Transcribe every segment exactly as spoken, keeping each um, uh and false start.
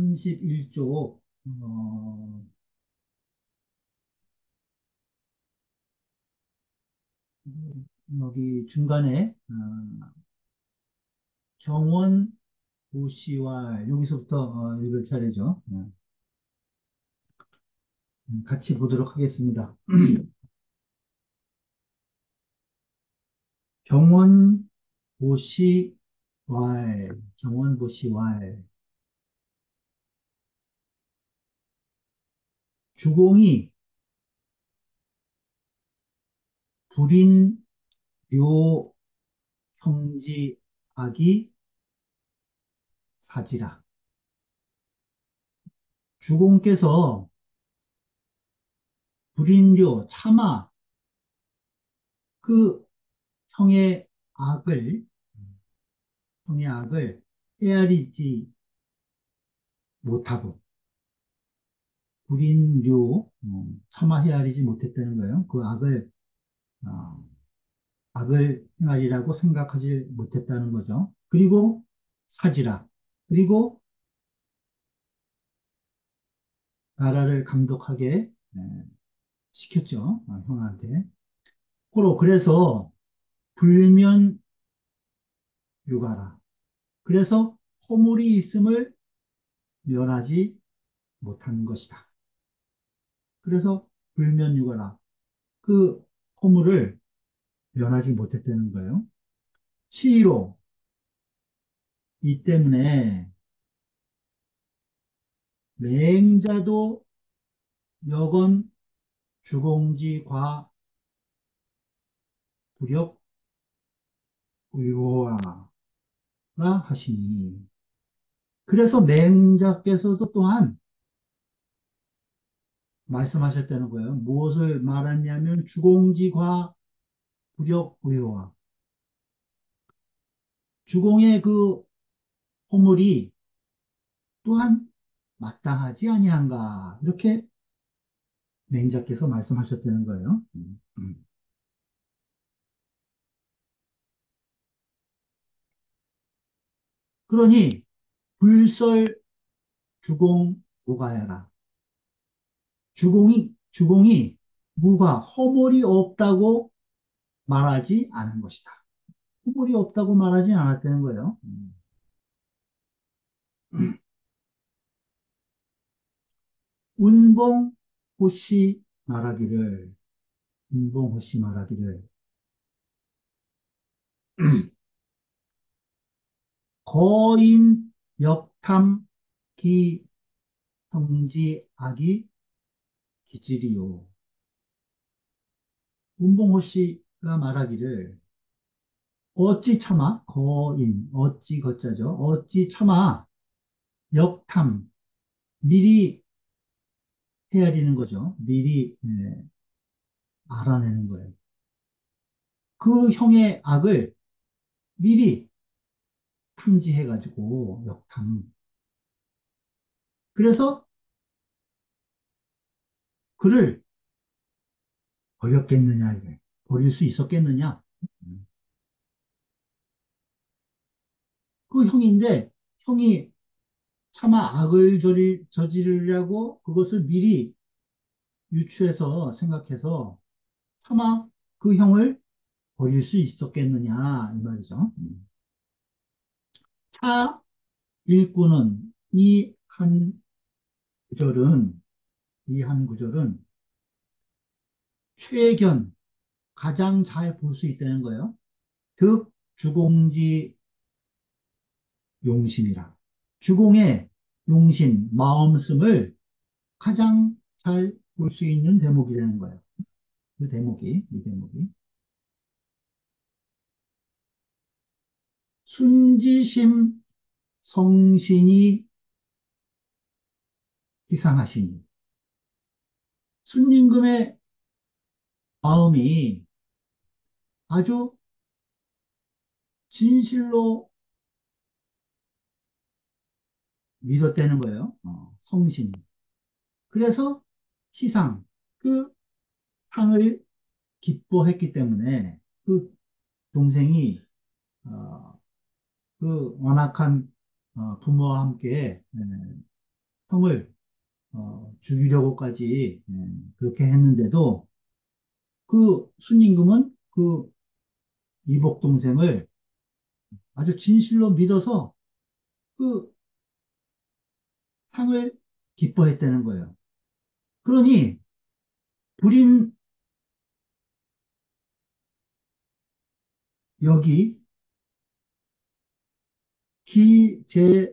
삼십일 쪽, 어, 여기 중간에, 어, 경원 도시와 여기서부터 어, 읽을 차례죠. 어, 음, 같이 보도록 하겠습니다. 경원 도시왈, 경원 도시왈. 주공이 불인 묘 형지 악이 사지라. 주공께서 불인료 차마 그 형의 악을 형의 악을 헤아리지 못하고 불인료 어, 차마 헤아리지 못했다는 거예요. 그 악을 어, 악을 행하리라고 생각하지 못했다는 거죠. 그리고 사지라. 그리고 나라를 감독하게 예, 시켰죠. 어, 형한테. 고로 그래서 불면 육아라. 그래서 허물이 있음을 면하지 못한 것이다. 그래서 불면 육아라. 그 허물을 면하지 못했다는 거예요. 시로 이 때문에 맹자도 여건 주공지과 부력 의호하라 하시니. 그래서 맹자께서도 또한 말씀하셨다는 거예요. 무엇을 말했냐면 주공지과 부력 의호화. 주공의 그 호물이 또한 마땅하지 아니한가. 이렇게 맹자께서 말씀하셨다는 거예요. 음, 음. 그러니 불설 주공 무가해라. 주공이 주공이 무가 허물이 없다고 말하지 않은 것이다. 허물이 없다고 말하지 않았다는 거예요. 음. 운봉 호시 말하기를 운봉 호시 말하기를 거인 역탐 기 형지 악이 기질이요. 운봉 호시가 말하기를 어찌 참아 거인 어찌 거자죠. 어찌 참아 역탐 미리 헤아리는 거죠. 미리 예, 알아내는 거예요. 그 형의 악을 미리 탐지해가지고 역탐. 그래서 그를 버렸겠느냐, 이게. 버릴 수 있었겠느냐. 음. 그 형인데, 형이 차마 악을 저리, 저지르려고 그것을 미리 유추해서 생각해서 차마 그 형을 버릴 수 있었겠느냐, 이 말이죠. 음. 차 일구는 이 한 구절은, 이 한 구절은 최견, 가장 잘 볼 수 있다는 거예요. 득 주공지 용심이라. 주공의 용심, 마음씀을 가장 잘 볼 수 있는 대목이라는 거예요. 그 대목이, 이 대목이. 순지심 성신이 희상하시니. 순임금의 마음이 아주 진실로 믿었다는 거예요. 어, 성신. 그래서 희상, 그 상을 기뻐했기 때문에 그 동생이 어, 그 완악한 어, 부모와 함께 예, 형을 어, 죽이려고까지 예, 그렇게 했는데도 그 순임금은 그 이복 동생을 아주 진실로 믿어서 그 상을 기뻐했다는 거예요. 그러니 불인 여기 기재위사하니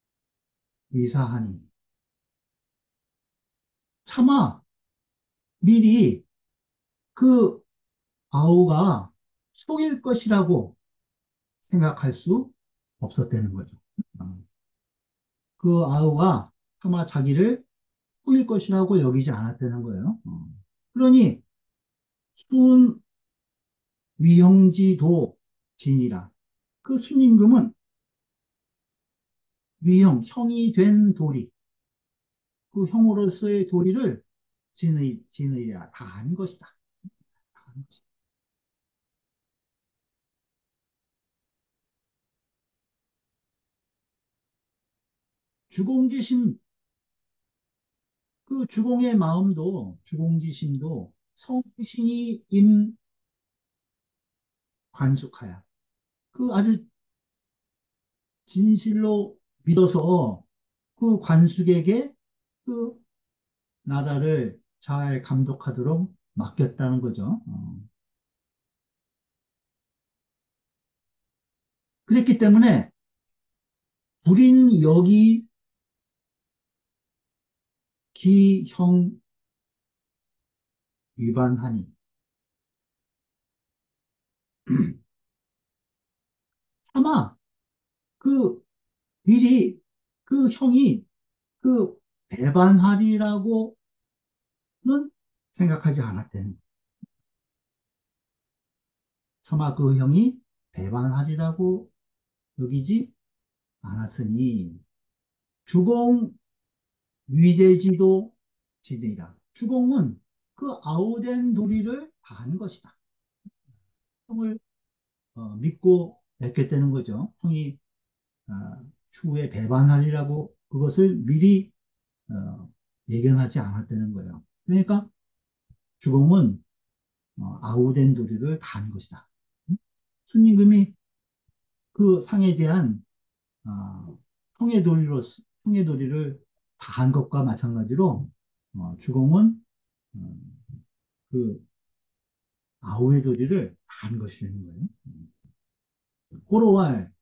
차마 미리 그 아우가 속일 것이라고 생각할 수 없었다는 거죠. 어, 그 아우가 차마 자기를 속일 것이라고 여기지 않았다는 거예요. 어. 그러니 순 위형지도 진이라 그 순임금은 위형, 형이 된 도리, 그 형으로서의 도리를 진의, 진의야 다 아는 것이다. 다 아는 것이다. 주공지심, 그 주공의 마음도, 주공지심도 성신이 임관숙하야. 그 아주 진실로 믿어서 그 관숙에게 그 나라를 잘 감독하도록 맡겼다는 거죠. 어. 그랬기 때문에 불인 여기 기형 위반하니 아마 그 미리 그 형이 그 배반하리라고는 생각하지 않았다는 거예요. 차마 그 형이 배반하리라고 여기지 않았으니 주공 위제지도 지니라. 주공은 그 아우된 도리를 다 한 것이다. 형을 어, 믿고 맺겠다는 거죠. 형이 아, 추후에 배반하리라고 그것을 미리 어, 예견하지 않았다는 거예요. 그러니까 주공은 어, 아우된 도리를 다 한 것이다. 순임금이 그 상에 대한 어, 형의 도리로 형의 도리를 다 한 것과 마찬가지로 어, 주공은 어, 그 아우의 도리를 다 한 것이라는 거예요. 고로왈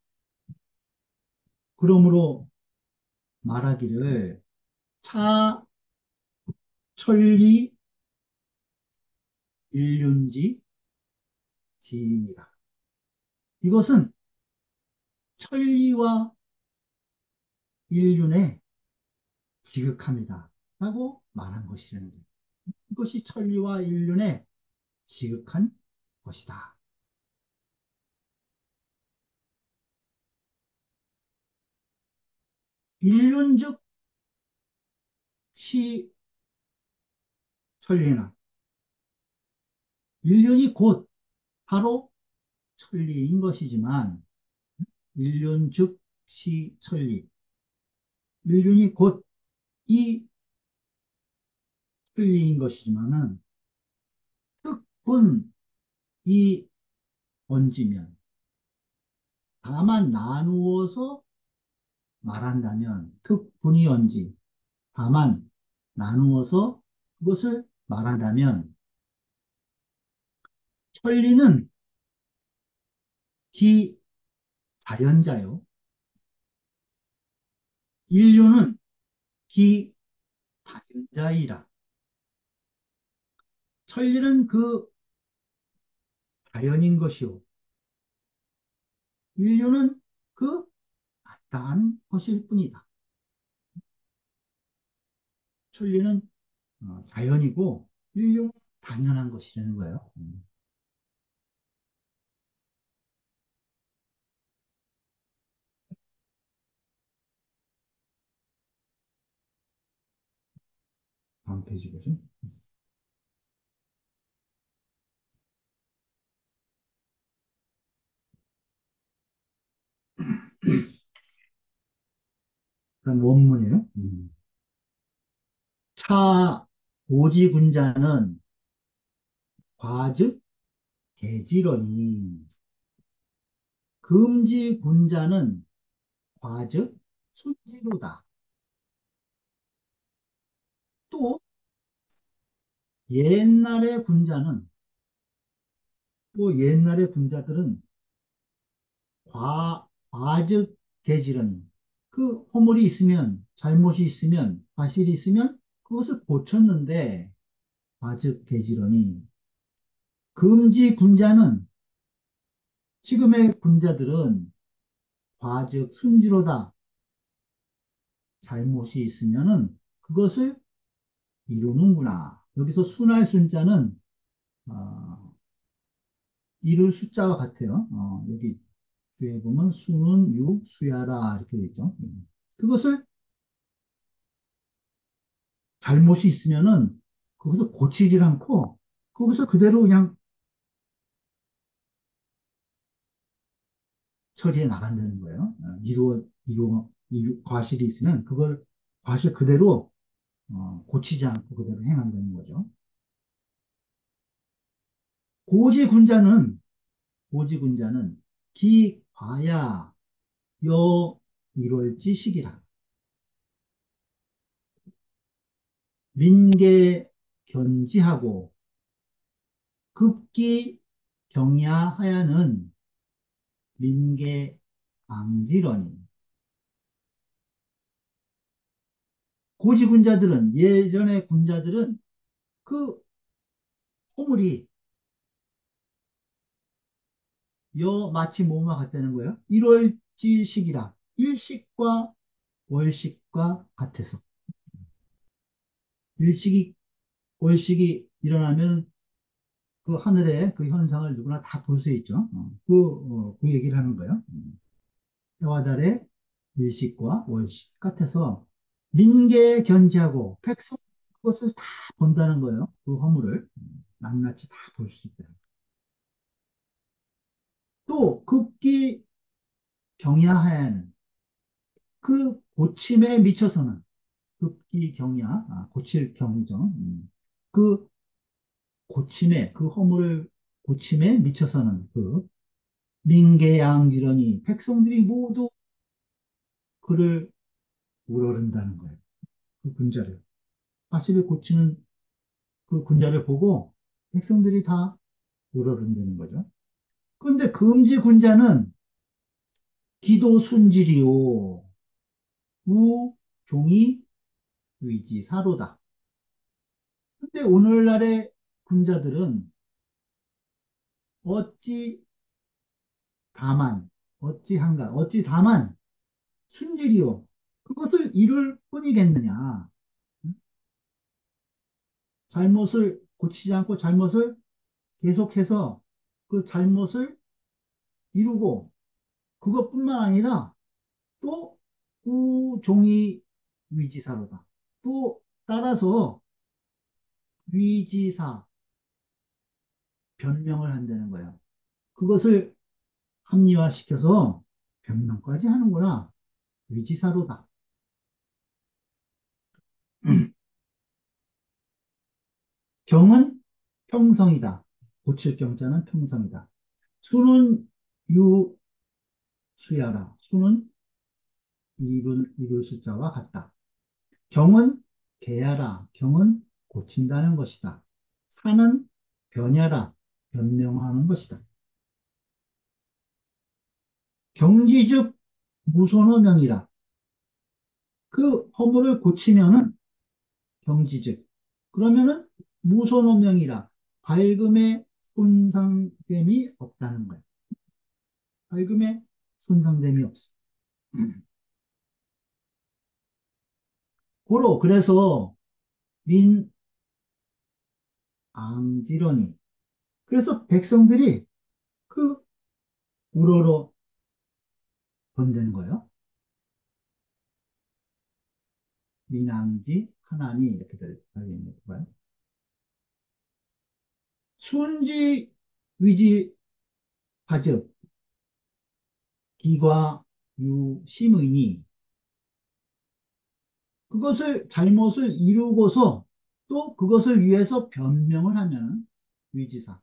그러므로 말하기를 차 천리 일륜지 지이니라. 이것은 천리와 일륜의 지극함이다. 라고 말한 것이라는 거예요. 이것이 천리와 일륜의 지극한 것이다. 일륜즉 시 천리나. 일륜이 곧 바로 천리인 것이지만, 일륜즉 시 천리. 일륜이 곧 이 천리인 것이지만은, 특분 이 언지면, 다만 나누어서 말한다면, 특분이 언지, 다만 나누어서 그것을 말한다면, 천리는 기자연자요. 인류는 기다연자이라. 천리는 그 자연인 것이요. 인류는 그 마땅한 것일 뿐이다. 천리는 어, 자연이고 인류는 당연한 것이라는 거예요. 음, 다음 페이지 보죠. 그럼 원문이에요. 음. 차 오지군자는 과즉 개지러니 금지군자는 과즉 순지로다. 또 옛날의 군자는 또 옛날의 군자들은 과, 과즉 개지러니 그 허물이 있으면 잘못이 있으면 과실이 있으면 그것을 고쳤는데 과즉 개지러니 금지군자는 지금의 군자들은 과즉 순지로다. 잘못이 있으면은 그것을 이루는구나. 여기서 순할 순자는 어, 이룰 숫자와 같아요. 어, 여기 뒤에 보면 수는 유, 수야라 이렇게 되어 있죠. 음. 그것을 잘못이 있으면은 그것을 고치질 않고 거기서 그대로 그냥 처리해 나간다는 거예요. 어, 이루어 이루어 이루, 과실이 있으면 그걸 과실 그대로 어, 고치지 않고 그대로 행한다는 거죠. 고지군자는 고지군자는 기과야 여 일월지 시기라. 민계 견지하고 급기 경야하야는 민계 앙지러니. 고지 군자들은 예전의 군자들은 그 호물이 여 마치 뭐와 같다는 거예요. 일월지식이라 일식과 월식과 같아서 일식이 월식이 일어나면 그 하늘의 그 현상을 누구나 다 볼 수 있죠. 어, 그, 어, 그 얘기를 하는 거예요. 음. 해와 달의 일식과 월식 같아서 민계에 견지하고 백성 그것을 다 본다는 거예요. 그 허물을 음, 낱낱이 다 볼 수 있다. 또 극기 경야하야는 그 고침에 미쳐서는 극기 경야 아, 고칠 경이죠. 음. 그 고침에 그 허물을 고침에 미쳐서는 그 민계양지러니 백성들이 모두 그를 우러른다는 거예요. 그 군자를 사실을 고치는 그 군자를 보고 백성들이 다 우러른다는 거죠. 그런데 금지 군자는 기도 순질이요 우 종이 의지사로다. 근데 오늘날의 군자들은 어찌 다만 어찌 한가 어찌 다만 순질이요 그것을 이룰 뿐이겠느냐. 응? 잘못을 고치지 않고 잘못을 계속해서 그 잘못을 이루고 그것뿐만 아니라 또 우종이 위지사로다. 또 따라서 위지사 변명을 한다는 거예요. 그것을 합리화시켜서 변명까지 하는구나. 위지사로다. 경은 평성이다. 고칠 경자는 평성이다. 수는 유수야라. 수는 이룰, 이룰 숫자와 같다. 경은 개야라. 경은 고친다는 것이다. 사는 변야라. 변명하는 것이다. 경지즉 무손어명이라. 그 허물을 고치면은 경지즉. 그러면은 무손어명이라. 밝음의 손상됨이 없다는 거예요. 밝음의 손상됨이 없어. 고로 그래서 민앙지러니. 그래서 백성들이 그 우러러 본다는 거예요. 민앙지 하나니 이렇게 되어 있는 거예요. 순지 위지 하즉 기과 유심의니 그것을 잘못을 이루고서 또 그것을 위해서 변명을 하면 위지사.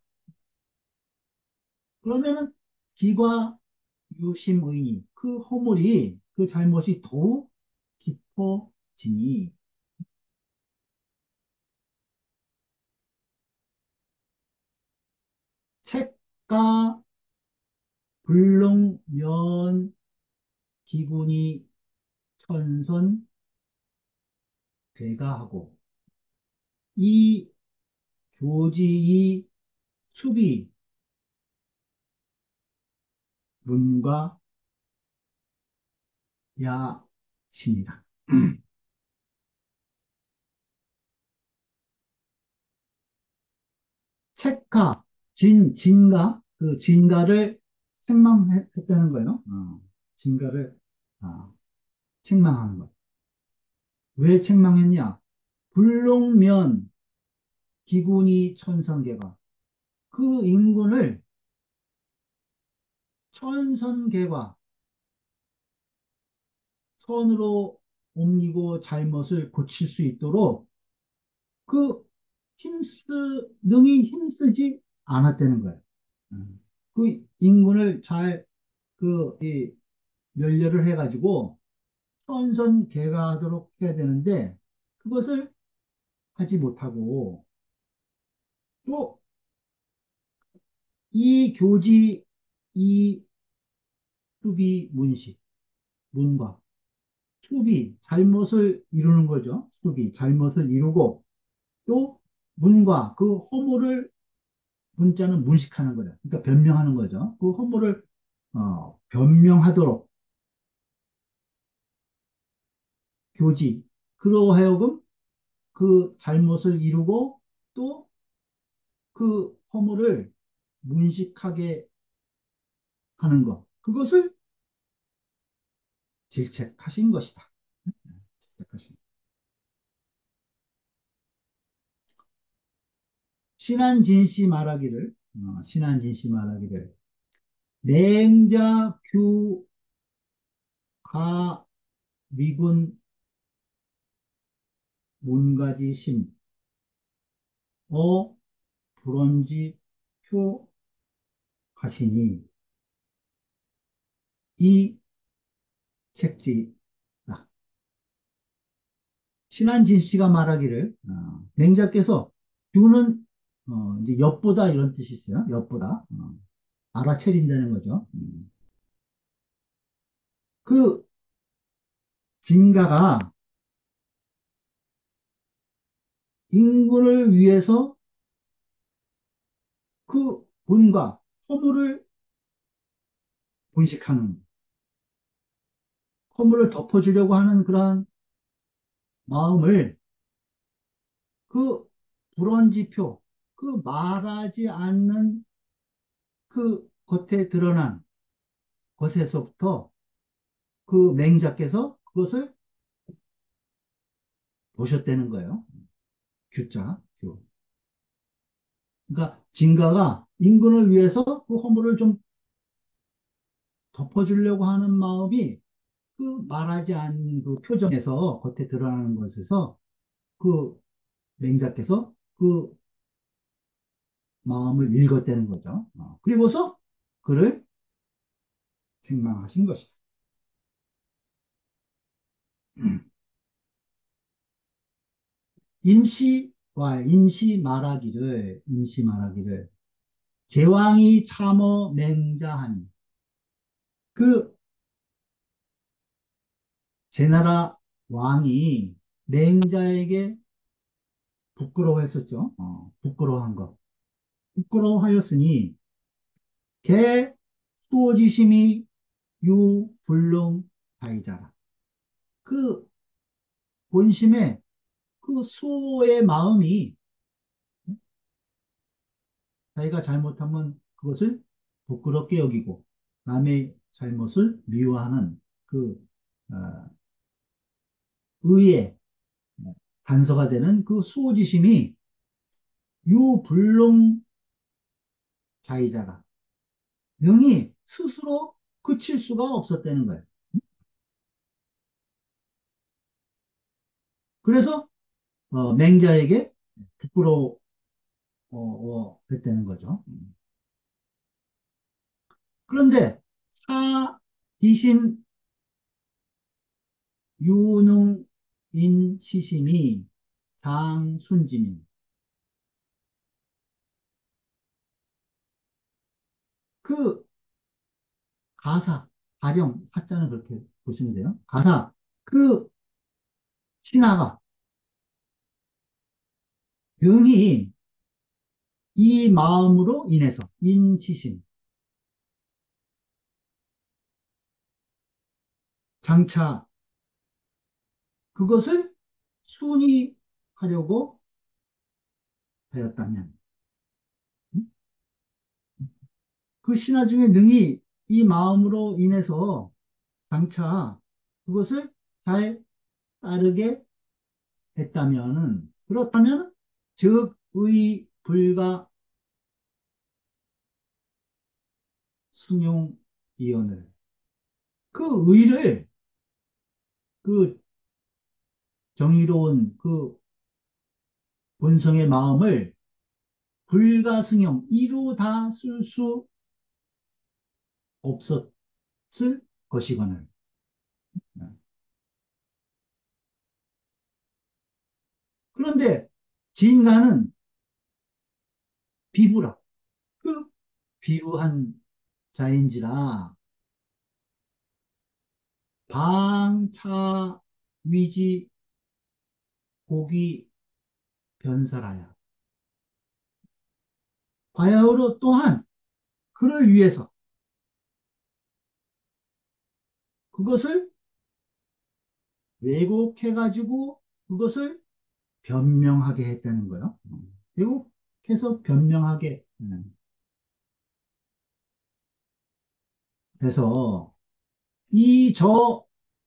그러면은 기과 유심의니 그 허물이 그 잘못이 더욱 깊어지니 책가 불능면 기군이 천선 배가하고 이 교지의 수비 문과 야신이라. 책가 진 진가 그 진가를 책망했다는 거예요. 어, 진가를 아, 책망하는 거. 왜 책망했냐? 불농면 기군이 천성계가 그 인군을 천선계가 선으로 옮기고 잘못을 고칠 수 있도록 그 힘쓰 능히 힘쓰지 않았다는 거예요. 음. 그 인군을 잘 그 이 면려를 해가지고 천선계가하도록 해야 되는데 그것을 하지 못하고 또 이 교지 이 수비 문식 문과 수비 잘못을 이루는 거죠. 수비 잘못을 이루고 또 문과 그 허물을 문자는 문식하는 거예요. 그러니까 변명하는 거죠. 그 허물을 어, 변명하도록 교지 그러하여금 그 잘못을 이루고 또 그 허물을 문식하게 하는 것 그것을 질책하신 것이다. 질책하신. 신한진 씨 말하기를 어, 신한진 씨 말하기를 맹자규 가 미군 문가지심 어 불언지 표 하시니 이 책지다. 신한진 씨가 말하기를 어, 맹자께서 규는 어, 이제 엿보다 이런 뜻이 있어요. 엿보다 어, 알아차린다는 거죠. 음. 그 진가가 인군을 위해서 그 본과 허물을 분식하는 허물을 덮어주려고 하는 그러한 마음을 그 불언지표 그 말하지 않는 그 겉에 드러난 것에서부터 그 맹자께서 그것을 보셨다는 거예요. 규자, 규. 그러니까 진가가 인근을 위해서 그 허물을 좀 덮어주려고 하는 마음이 그 말하지 않은 그 표정에서 겉에 드러나는 것에서 그 맹자께서 그 마음을 읽었다는 거죠. 어, 그리고서 그를 책망하신 것이다. 임시와 임시 말하기를 임시 말하기를 제왕이 참어 맹자하니 그 제나라 왕이 맹자에게 부끄러워했었죠. 어, 부끄러워한 것. 부끄러워하였으니 개 수호지심이 유불능 다이자라. 그 본심에 그 수호의 마음이 자기가 잘못하면 그것을 부끄럽게 여기고 남의 잘못을 미워하는 그 어, 의의 단서가 되는 그 수호지심이 유불능 자이자라. 능히 스스로 그칠 수가 없었다는 거예요. 그래서 어, 맹자에게 부끄러워 어, 어, 됐다는 거죠. 음. 그런데 사 비신 유능인 시심이 장순짐이 그 가사, 가령 사자는 그렇게 보시면 돼요. 가사, 그 신하가 등이 이 마음으로 인해서 인시심 장차 그것을 순위하려고 하였다면 음? 그 신하 중에 능히 이 마음으로 인해서 장차 그것을 잘 따르게 했다면은 그렇다면 즉의 불가 순용이언을 그 의를 그 정의로운 그 본성의 마음을 불가승용 이로 다 쓸 수 없었을 것이거늘 그런데 진가는 비부라 그 비루한 자인지라 방차 위지 고기 변살하야 바야흐로 또한 그를 위해서 그것을 왜곡해가지고 그것을 변명하게 했다는 거예요. 왜곡해서 변명하게 음. 해서 이 저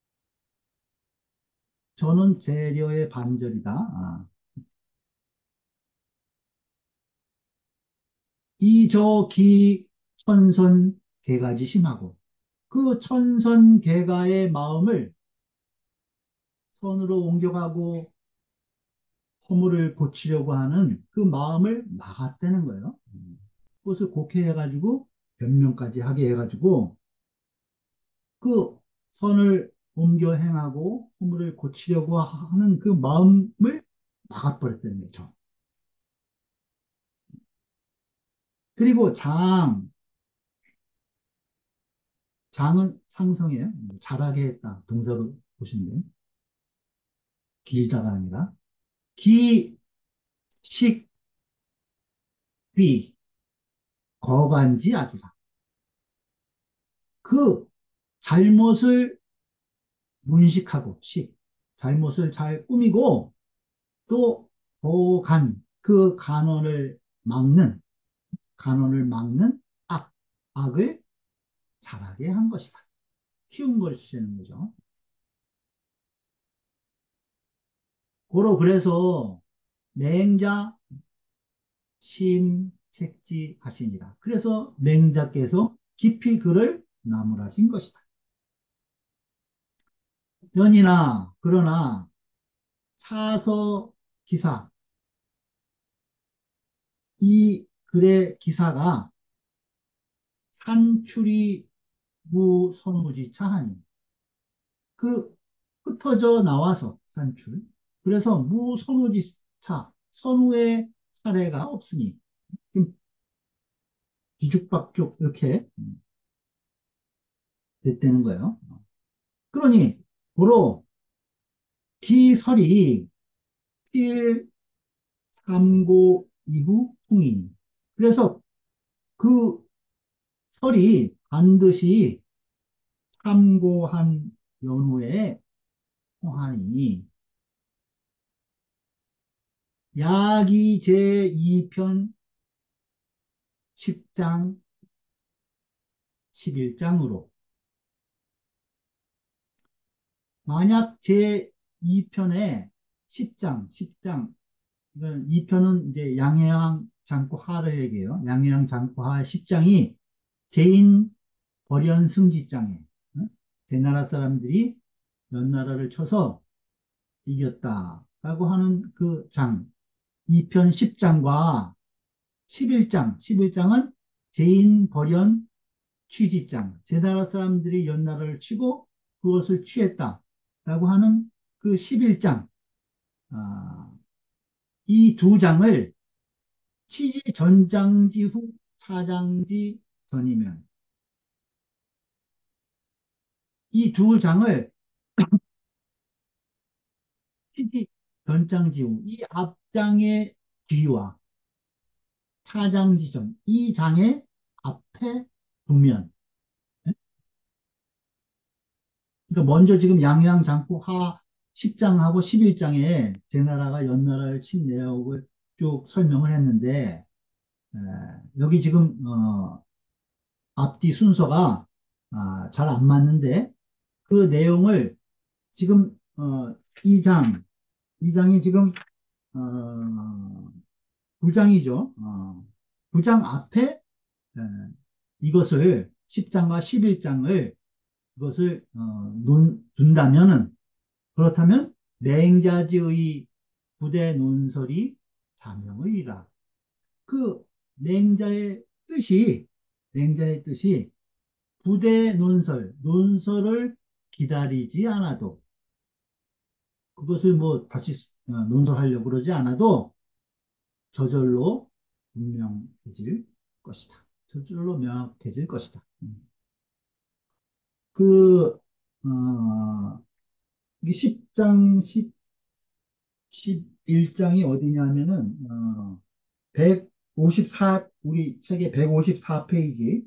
저는 재료의 반절이다. 아. 이 저 기 천선 개가지 심하고 그 천선 개가의 마음을 선으로 옮겨가고 허물을 고치려고 하는 그 마음을 막았다는 거예요. 그것을 곡해해가지고 변명까지 하게 해가지고 그 선을 옮겨 행하고 허물을 고치려고 하는 그 마음을 막아버렸다는 거죠. 그리고 장, 장은 상성이에요. 잘하게 했다. 동사로 보시면 돼요. 길다가 아니라. 기, 식, 비, 거간지 아니라. 그 잘못을 문식하고, 식, 잘못을 잘 꾸미고, 또, 거간, 그 간언을 막는, 간언을 막는 악, 악을 잘하게 한 것이다. 키운 것이라는 거죠. 고로 그래서 맹자 심택지 하시니라. 그래서 맹자께서 깊이 그를 나무라신 것이다. 연이나 그러나 사서 기사 이 글의 기사가 산출이 무선무지차하니 그 흩어져 나와서 산출 그래서 무선우지차 선우의 사례가 없으니 좀 뒤죽박죽 이렇게 됐다는 거예요. 그러니 고로 기설이 필삼고 이후 통인 그래서 그 설이 반드시 참고한 연후에 통하니 야기 제이 편 십 장 십일 장으로 만약 제이 편에 십 장, 십 장 이 편은 이제 양해왕 장구하를 얘기해요. 양해왕 장구하 십 장이 제인 벌연 승지장에 응? 대나라 사람들이 연나라를 쳐서 이겼다. 라고 하는 그 장, 이 편 십 장과 십일 장, 십일 장은 제인 벌연 취지장, 제 나라 사람들이 연나라를 치고 그것을 취했다. 라고 하는 그 십일 장, 아, 이 두 장을 취지 전장지 후 차장지 전이면 이 두 장을 취지 전장지 후 이 앞장의 뒤와 차장지 전, 이 장의 앞에 두면 그러니까 먼저 지금 양양장국 하 십 장하고 십일 장에 제나라가 연나라를 친 내역을 쭉 설명을 했는데 에, 여기 지금 어, 앞뒤 순서가 아, 잘 안 맞는데 그 내용을 지금 어, 이 장, 이 장이 지금 어, 구 장이죠. 어, 구 장 앞에 에, 이것을 십 장과 십일 장을 그것을 어, 논, 둔다면은 그렇다면 맹자지의 부대 논설이 자명의라. 그 맹자의 뜻이 맹자의 뜻이 부대 논설, 논설을 기다리지 않아도 그것을 뭐 다시 어, 논설하려고 그러지 않아도 저절로 분명해질 것이다. 저절로 명확해질 것이다. 음. 그, 어, 이게 십 장, 십, 십일 장이 어디냐면은, 어, 백오십사, 우리 책의 백오십사 페이지,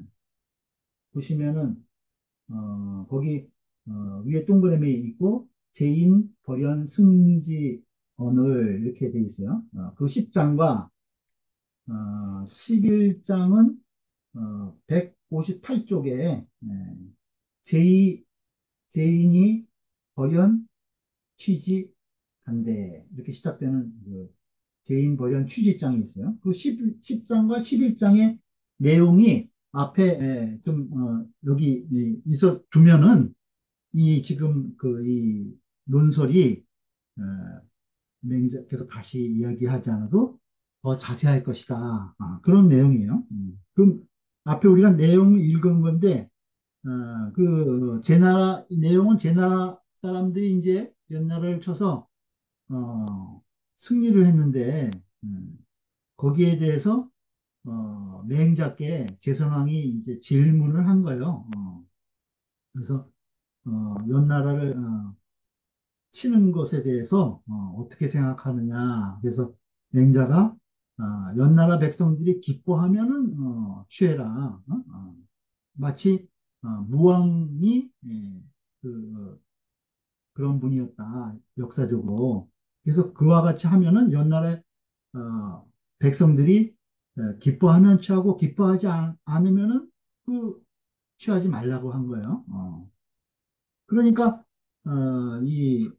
보시면은, 어, 거기, 어, 위에 동그라미 있고, 제인, 벌연, 승지, 언을 이렇게 돼 있어요. 어, 그 십 장과, 어, 십일 장은, 어, 백오십팔 쪽에, 제이, 제인이 벌연, 취지, 반대. 이렇게 시작되는 그 개인 벌연 취지장이 있어요. 그 십, 장과 십일 장의 내용이 앞에 에, 좀 어, 여기 이- 있어 두면은 이 지금 그 이 논설이 어, 맹자께서 다시 이야기하지 않아도 더 자세할 것이다. 아, 그런 내용이에요. 음. 그럼 앞에 우리가 내용을 읽은 건데 어, 그 제나라 이 내용은 제나라 사람들이 이제 연나라를 쳐서 어, 승리를 했는데 음, 거기에 대해서 어, 맹자께 제선왕이 이제 질문을 한 거예요. 어, 그래서 어, 연나라를 어, 치는 것에 대해서 어, 떻게 생각하느냐. 그래서 맹자가 어, 연나라 백성들이 기뻐하면은 어, 취해라. 어? 어, 마치 어, 무왕이 예, 그 그런 분이었다, 역사적으로. 그래서 그와 같이 하면은 옛날에 어, 백성들이 어, 기뻐하면 취하고 기뻐하지 않, 않으면은 그 취하지 말라고 한 거예요. 어. 그러니까 어, 이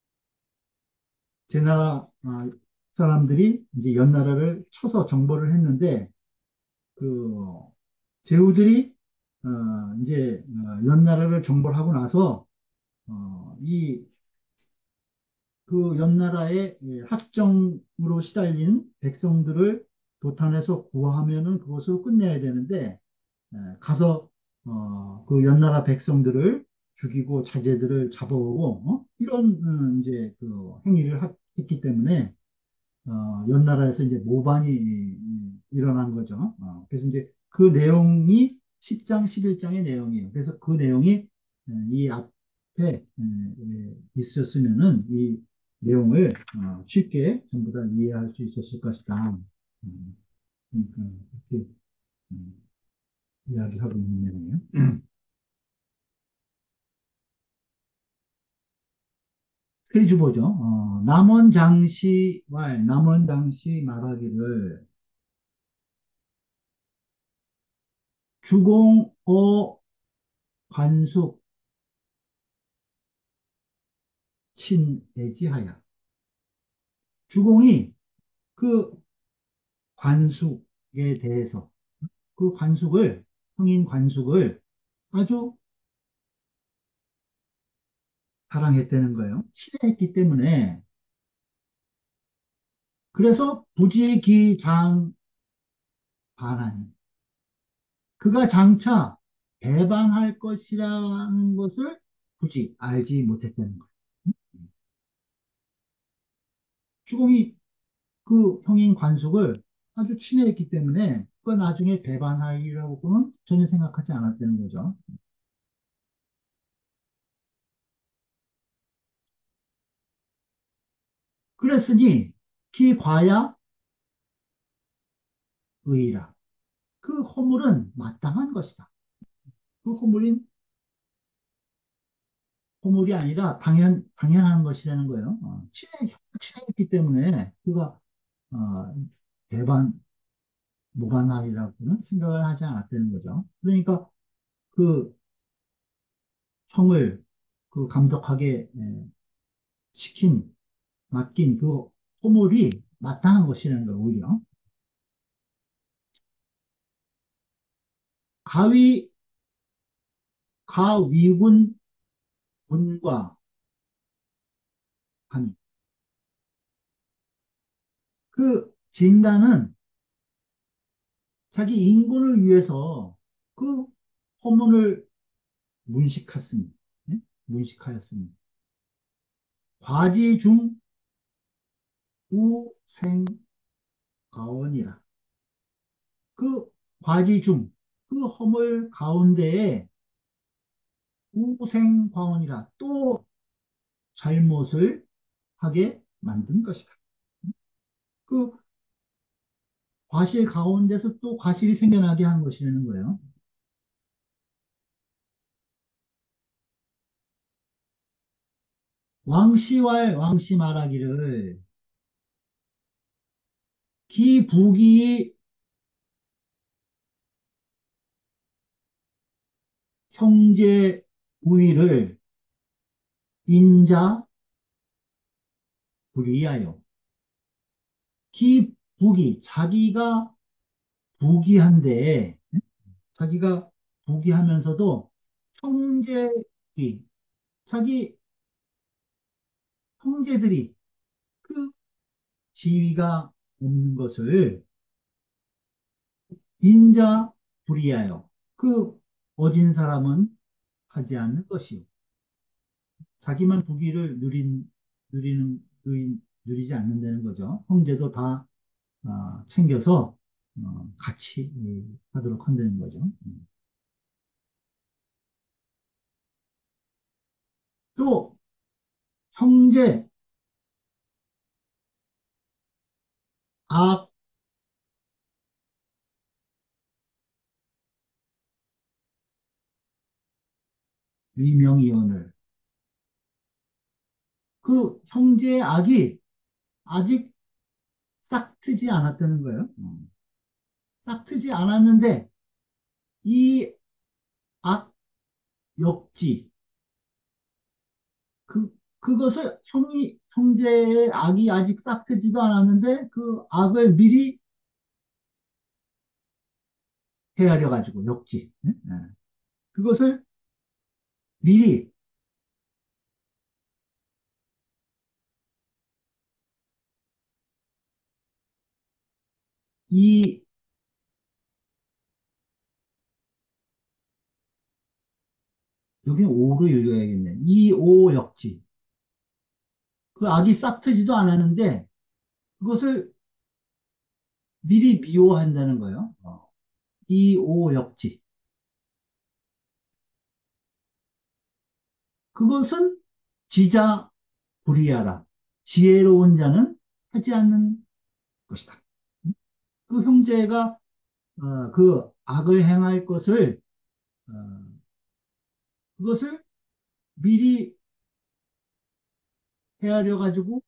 제나라 어, 사람들이 이제 연나라를 쳐서 정벌을 했는데 그 제후들이 어, 이제 어, 연나라를 정벌하고 나서 어, 이 그 연나라의 예, 합정으로 시달린 백성들을 도탄해서 구하면은 그것을 끝내야 되는데 예, 가서 어, 그 연나라 백성들을 죽이고 자제들을 잡아오고 어? 이런 음, 이제 그 행위를 하- 했기 때문에 어, 연나라에서 이제 모반이 음, 일어난 거죠. 어, 그래서 이제 그 내용이 십 장, 십일 장의 내용이에요. 그래서 그 내용이 음, 이 앞에 음, 예, 있었으면은 이 내용을 어, 쉽게 전부 다 이해할 수 있었을 것이다. 음, 그러니까 이렇게 음, 이야기하고 있는 내용이에요. 페이지 보죠. 어, 남원장시 말, 남원장시 말하기를 주공어 관숙 친애지하야. 주공이 그 관숙에 대해서 그 관숙을 성인 관숙을 아주 사랑했다는 거예요. 친애했기 때문에 그래서 부지기장 반환. 그가 장차 배반할 것이라는 것을 굳이 알지 못했다는 거예요. 주공이 그 형인 관속을 아주 친애했기 때문에 그 나중에 배반하리라고는 전혀 생각하지 않았다는 거죠. 그랬으니 기 과야 의라. 그 허물은 마땅한 것이다. 그 허물인 허물이 아니라 당연 당연한 것이라는 거예요. 어, 친해 친했기 때문에 그가 어, 배반 무관하리라고는 생각을 하지 않았다는 거죠. 그러니까 그 형을 그 감독하게 에, 시킨 맡긴 그 허물이 마땅한 것이라는 걸 오히려 가위 가위군 군과 하니 그 진단은 자기 인권을 위해서 그 허물을 문식했습니다. 네? 문식하였습니다. 과지 중 우생가원이라. 그 과지 중 그 허물 가운데에 우생과원이라 또 잘못을 하게 만든 것이다. 그 과실 가운데서 또 과실이 생겨나게 한 것이라는 거예요. 왕시왈 왕시 말하기를 기부기 형제 우위를 인자 불이하여 기부기 자기가 부기한데 자기가 부기하면서도 형제의 자기 형제들이 그 지위가 없는 것을 인자 불이하여 그 어진 사람은 하지 않는 것이요. 자기만 부귀를 누린, 누리는, 누린, 누리지 않는다는 거죠. 형제도 다 어, 챙겨서 어, 같이 예, 하도록 한다는 거죠. 음. 또 형제 악 위명이언을 그 형제의 악이 아직 싹 트지 않았다는 거예요. 음. 싹 트지 않았는데 이 악 역지 그 그것을 형이 형제의 악이 아직 싹 트지도 않았는데 그 악을 미리 헤아려 가지고 역지 예? 예. 그것을 미리 이 여기 오로 읽어야겠네. 이오 역지 그 악이 싹 트지도 않았는데 그것을 미리 미워한다는 거예요. 어. 이오 역지 그것은 지자 불이하라 지혜로운 자는 하지 않는 것이다. 그 형제가 어, 그 악을 행할 것을 어, 그것을 미리 헤아려 가지고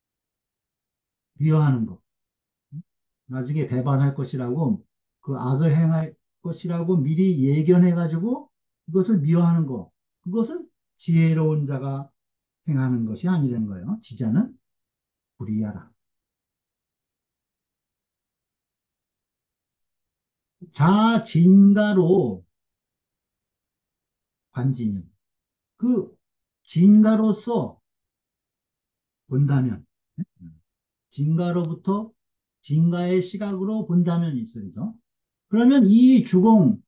미워하는 것. 나중에 배반할 것이라고 그 악을 행할 것이라고 미리 예견해 가지고 그것을 미워하는 것. 그것은 지혜로운 자가 행하는 것이 아니라는 거예요. 지자는 불이하라. 자진가로 관지는 그 진가로서 본다면 진가로부터 진가의 시각으로 본다면 있어야죠. 그러면 이 주공,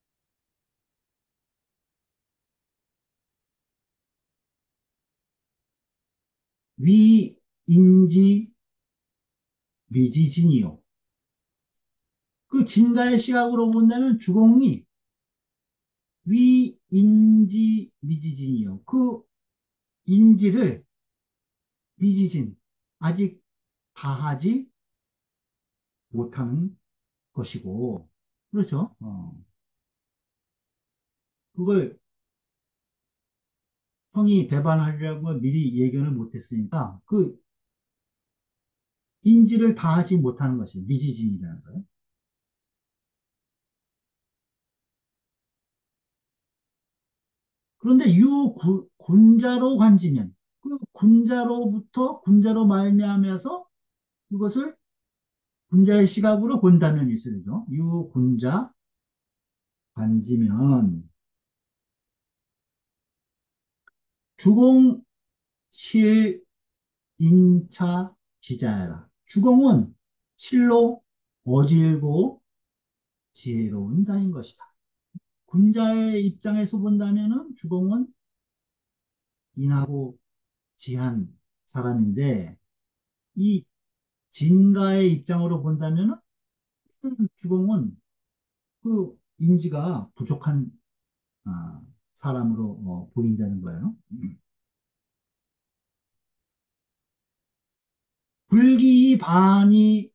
위인지 미지진이요. 그 진가의 시각으로 본다면 주공이 위인지 미지진이요. 그 인지를 미지진, 아직 다하지 못하는 것이고, 그렇죠? 어, 그걸 형이 배반하려고 미리 예견을 못했으니까, 그 인지를 다하지 못하는 것이 미지진이라는 거예요. 그런데 유 구- 군자로 관지면, 그 군자로부터 군자로 말미암아서 그것을 군자의 시각으로 본다면 있어야죠. 유 군자 관지면 주공 실 인차 지자야라. 주공은 실로 어질고 지혜로운 자인 것이다. 군자의 입장에서 본다면은 주공은 인하고 지한 사람인데 이 진가의 입장으로 본다면은 주공은 그 인지가 부족한 아, 사람으로 어, 보인다는 거예요. 불기반이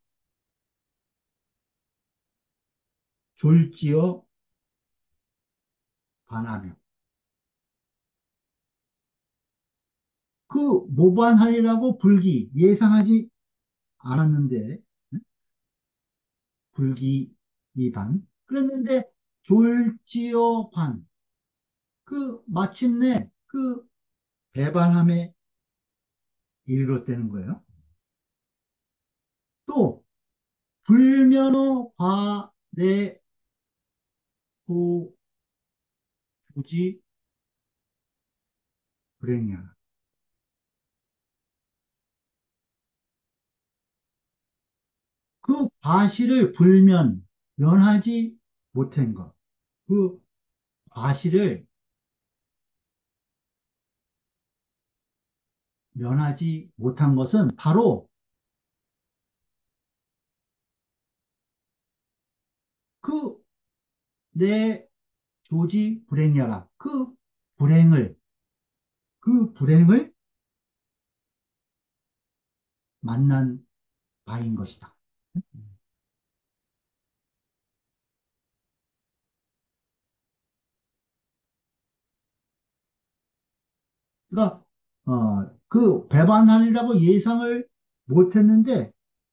졸지어 반하며 그 모반하리라고 불기 예상하지 않았는데 불기 이반 그랬는데 졸지어 반 그 마침내 그 배반함에 이르렀다는 거예요. 또 불면허 과내 도부지 불행이야. 그 과실을 불면 면하지 못한 것. 그 과실을 면하지 못한 것은 바로 그 내 조지 불행이라 그 불행을 그 불행을 만난 바인 것이다. 그러니까 어, 그 배반하리라고 예상을 못했는데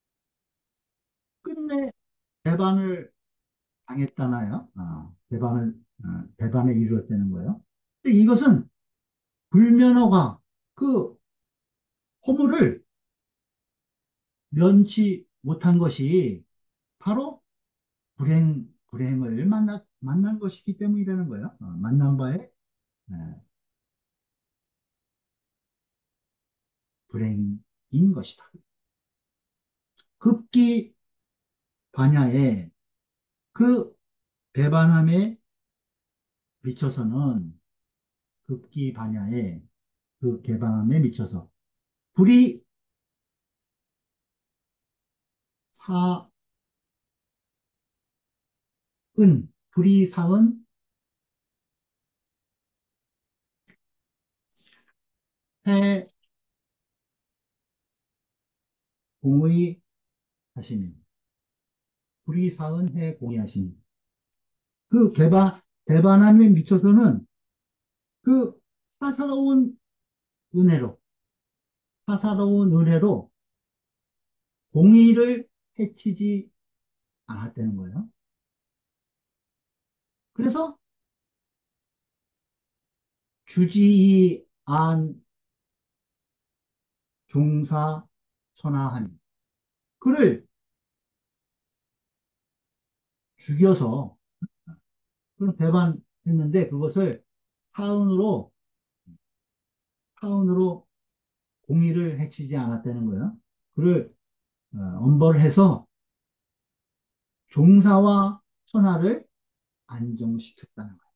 끝내 배반을 당했잖아요. 어, 배반을 어, 배반에 이르렀다는 거예요. 근데 이것은 불면허가 그 허물을 면치 못한 것이 바로 불행 불행을 만나 만난 것이기 때문이라는 거예요. 어, 만난 바에 예, 불행인 것이다. 급기 반야에 그 배반함에 미쳐서는 급기 반야에 그 개방함에 미쳐서 불이 사은 불이 사은 해 공의 하시니 불이 사은 해 공의 하시니 그 개방 배반함에 미쳐서는 그 사사로운 은혜로 사사로운 은혜로 공의를 해치지 않았다는 거예요. 그래서 주지이 안 종사 선하하니 그를 죽여서 그런 배반했는데 그것을 사은으로 사은으로 공의를 해치지 않았다는 거예요. 그를 어, 엄벌을 해서 종사와 천하를 안정시켰다는 거예요.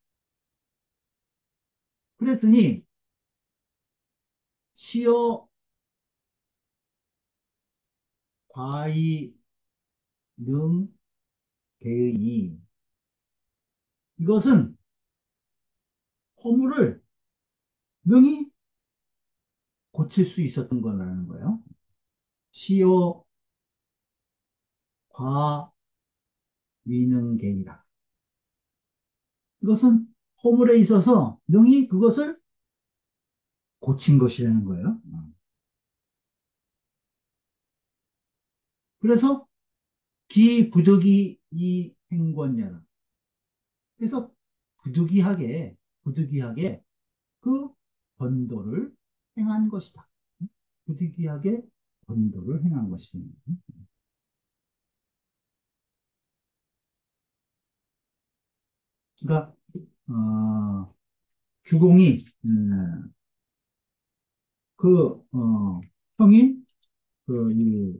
그랬더니 시어 과이 능 개의 이것은 허물을 능히 고칠 수 있었던 거라는 거예요. 시어 과 위능계이라. 이것은 허물에 있어서 능히 그것을 고친 것이라는 거예요. 그래서 기부득이 이 행권녀라. 그래서 부득이하게 부득이하게 그 번도를 행한 것이다. 부득이하게 번도를 행한 것입니다. 그러니까 어, 주공이 음, 그 어, 형이 그이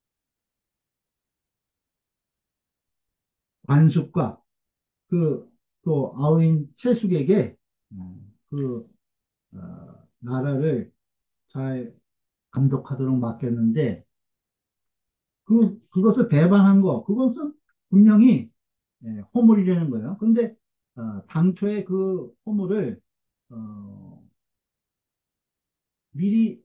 관숙과 그 또 아우인 채숙에게 음, 그 어, 나라를 잘 감독하도록 맡겼는데 그 그것을 배반한 거 그것은 분명히 예, 허물이라는 거예요. 근데 어, 당초에 그 허물을 어, 미리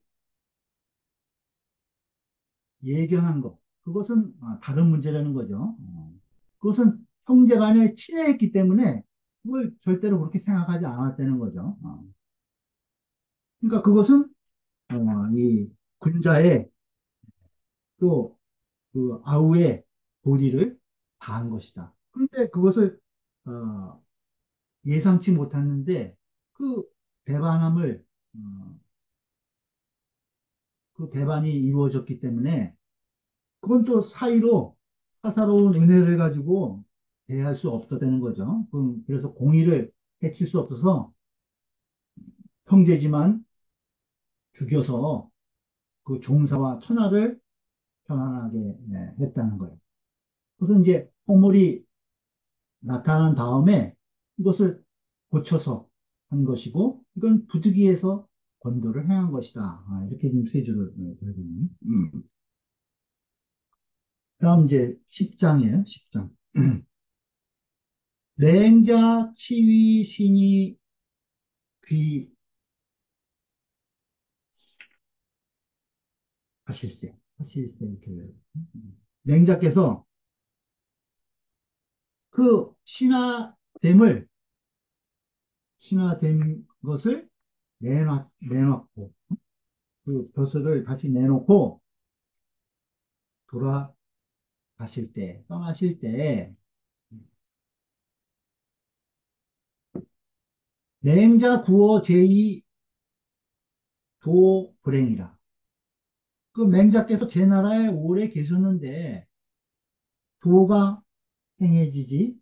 예견한 것 그것은 아, 다른 문제라는 거죠. 어, 그것은 형제간에 친해했기 때문에 그걸 절대로 그렇게 생각하지 않았다는 거죠. 어. 그러니까 그것은 어, 이 군자의 또 그 아우의 도리를 다한 것이다. 그런데 그것을 어, 예상치 못했는데 그 배반함을 어, 그 배반이 이루어졌기 때문에 그건 또 사이로 사사로운 은혜를 가지고 대할 수 없다는 거죠. 그- 그래서 공의를 해칠 수 없어서 형제지만 죽여서 그 종사와 천하를 편안하게 예, 했다는 거예요. 그래서 이제 허물이 나타난 다음에 이것을 고쳐서 한 것이고 이건 부득이해서 권도를 행한 것이다. 아, 이렇게 지금 세 줄을 들거든요. 음. 다음 이제 십 장이에요. 십 장. 맹자 치위 신이 귀 하실 때 하실 때 이렇게 음. 맹자께서 그 신하됨을 신하된 것을 내놨, 내놓고 그 벼슬을 다시 내놓고 돌아가실 때 떠나실 때 맹자 구어 제이 도 불행이라. 그 맹자께서 제 나라에 오래 계셨는데 도가 행해지지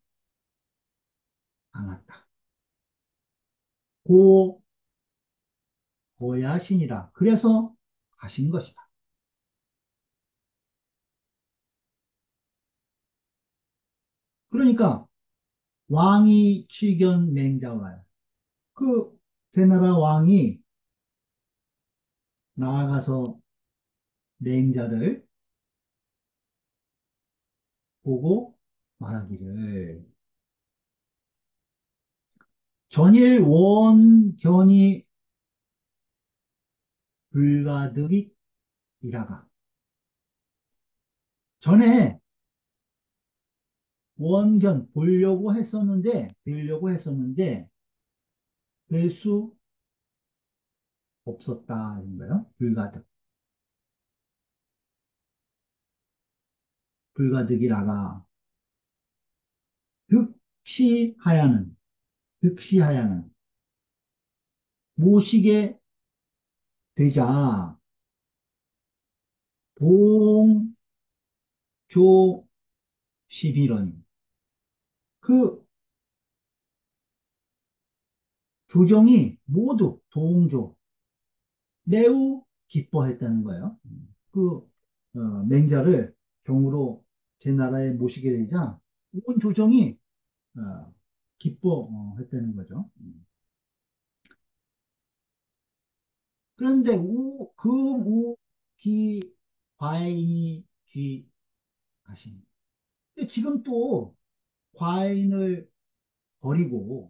않았다. 고 고야신이라. 그래서 가신 것이다. 그러니까 왕이 취견 맹자와요. 그 제나라 왕이 나아가서 맹자를 보고 말하기를 전일 원견이 불가득이 일하가. 전에 원견 보려고 했었는데 뵈려고 했었는데 뵐 수 없었다 이런 거예요. 불가득 불가득이라가 득시하야는 득시하야는 모시게 되자 동조 십일원 그 조정이 모두 동조 매우 기뻐했다는 거예요. 그 어, 맹자를 경으로 제 나라에 모시게 되자 온 조정이 어, 기뻐했다는 거죠. 음. 그런데 우, 금, 우, 기, 과인이 귀 가신. 근데 지금 또 과인을 버리고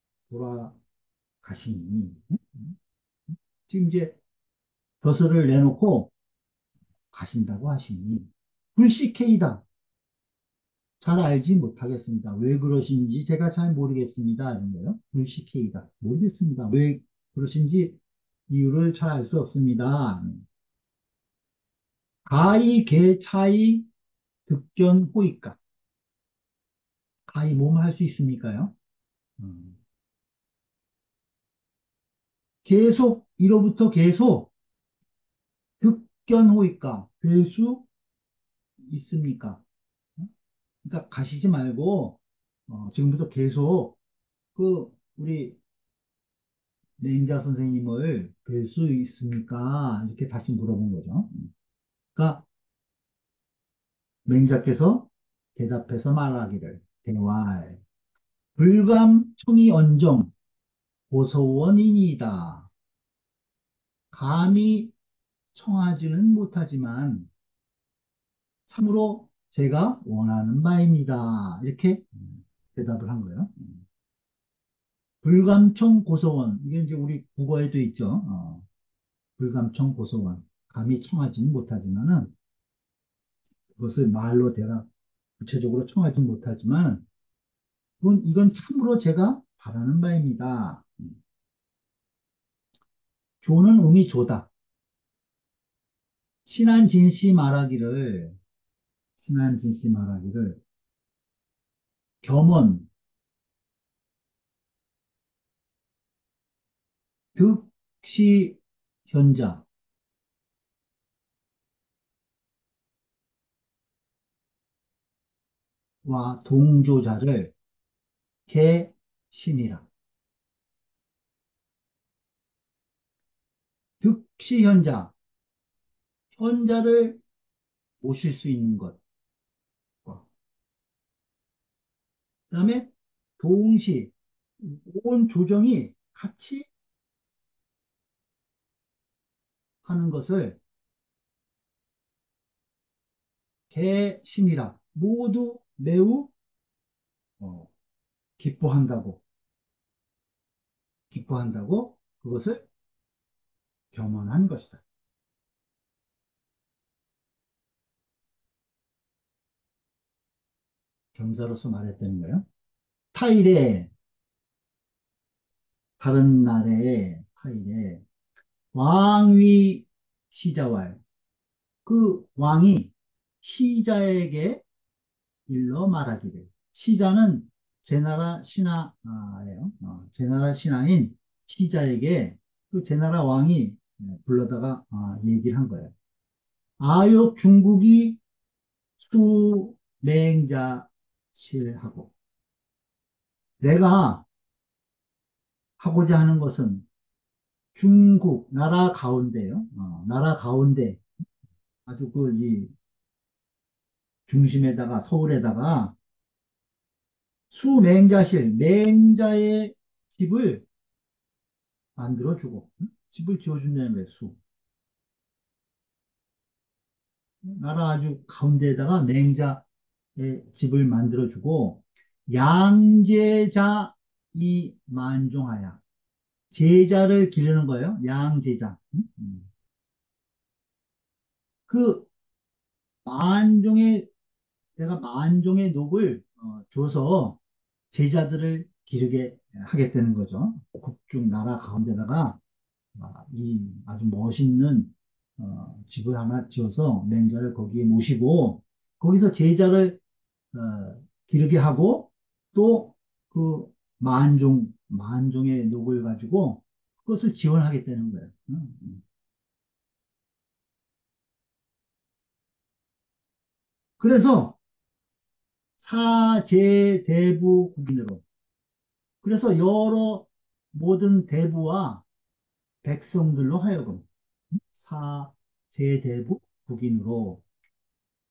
돌아가시니, 음? 지금 이제 벼슬을 내놓고 가신다고 하시니, 불식해이다. 잘 알지 못하겠습니다. 왜 그러신지 제가 잘 모르겠습니다. 이런 거요. 불식해이다. 모르겠습니다. 왜 그러신지 이유를 잘 알 수 없습니다. 가히 개 차이 득견 호의가. 가히 뭐뭐 할 수 있습니까요? 음. 계속, 이로부터 계속 득견 호의가 될 수 있습니까? 어? 그러니까 가시지 말고, 어, 지금부터 계속 그, 우리 맹자 선생님을 뵐 수 있습니까? 이렇게 다시 물어본 거죠. 그러니까 맹자께서 대답해서 말하기를 대화에 불감 청이 언정 고소원이니이다. 감히 청하지는 못하지만 참으로 제가 원하는 바입니다. 이렇게 대답을 한 거예요. 불감청 고소원 이게 이제 우리 국어에도 있죠. 어, 불감청 고소원 감히 청하지는 못하지만은 그것을 말로 대라 구체적으로 청하지 못하지만 이건, 이건 참으로 제가 바라는 바입니다. 조는 음이 조다. 신한진씨 말하기를 신한진씨 말하기를 겸원 득시 현자와 동조자를 개심이라. 득시 현자 현자를 모실 수 있는 것과 그다음에 동시 온 조정이 같이 하는 것을 개심이라 모두 매우 어, 기뻐한다고 기뻐한다고 그것을 겸언한 것이다. 경사로서 말했다는 거예요. 타일에 다른 날에 타일에 왕위 시자왈 그 왕이 시자에게 일러 말하기를 시자는 제나라 신하예요. 어, 제나라 신하인 시자에게 그 제나라 왕이 불러다가 어, 얘기를 한 거예요. 아욕 중국이 수맹자실하고 내가 하고자 하는 것은 중국 나라 가운데요. 어, 나라 가운데 아주 그 이 중심에다가 서울에다가 수맹자실 맹자의 집을 만들어주고 응? 집을 지어준다는 거예요. 수 나라 아주 가운데에다가 맹자의 집을 만들어주고 양제자 이 만종하야 제자를 기르는 거예요. 양제자. 응? 음. 그 만종의 내가 만종의 녹을 어, 줘서 제자들을 기르게 하겠다는 거죠. 국중 나라 가운데다가 아, 이 아주 멋있는 어, 집을 하나 지어서 맹자를 거기에 모시고 거기서 제자를 어, 기르게 하고 또 그 만종 만종의 녹을 가지고 그것을 지원하겠다는 거예요. 음, 음. 그래서 사제대부 국인으로 그래서 여러 모든 대부와 백성들로 하여금 사제대부 국인으로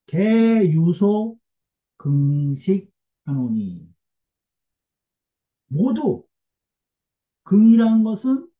개유소 긍식 하노니. 모두 긍이란 것은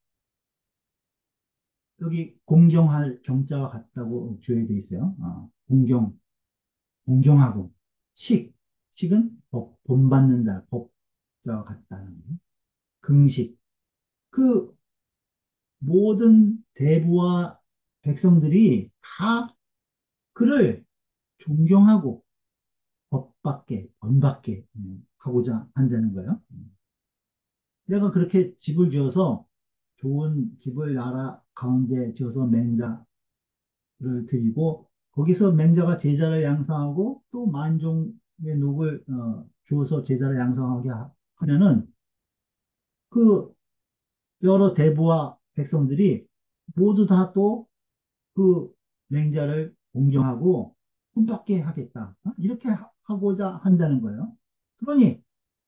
여기 공경할 경자와 같다고 주어에 돼 있어요. 아, 공경, 공경하고 식, 식은 법, 본받는다, 법자와 같다는 거예요. 긍식. 그 모든 대부와 백성들이 다 그를 존경하고 법밖에, 본밖에 음, 하고자 한다는 거예요. 내가 그렇게 집을 지어서 좋은 집을 나라 가운데 지어서 맹자를 드리고 거기서 맹자가 제자를 양성하고 또 만종의 녹을 어, 주어서 제자를 양성하게 하- 하면은 그 여러 대부와 백성들이 모두 다 또 그 맹자를 공경하고 본받게 하겠다. 어? 이렇게 하- 하고자 한다는 거예요. 그러니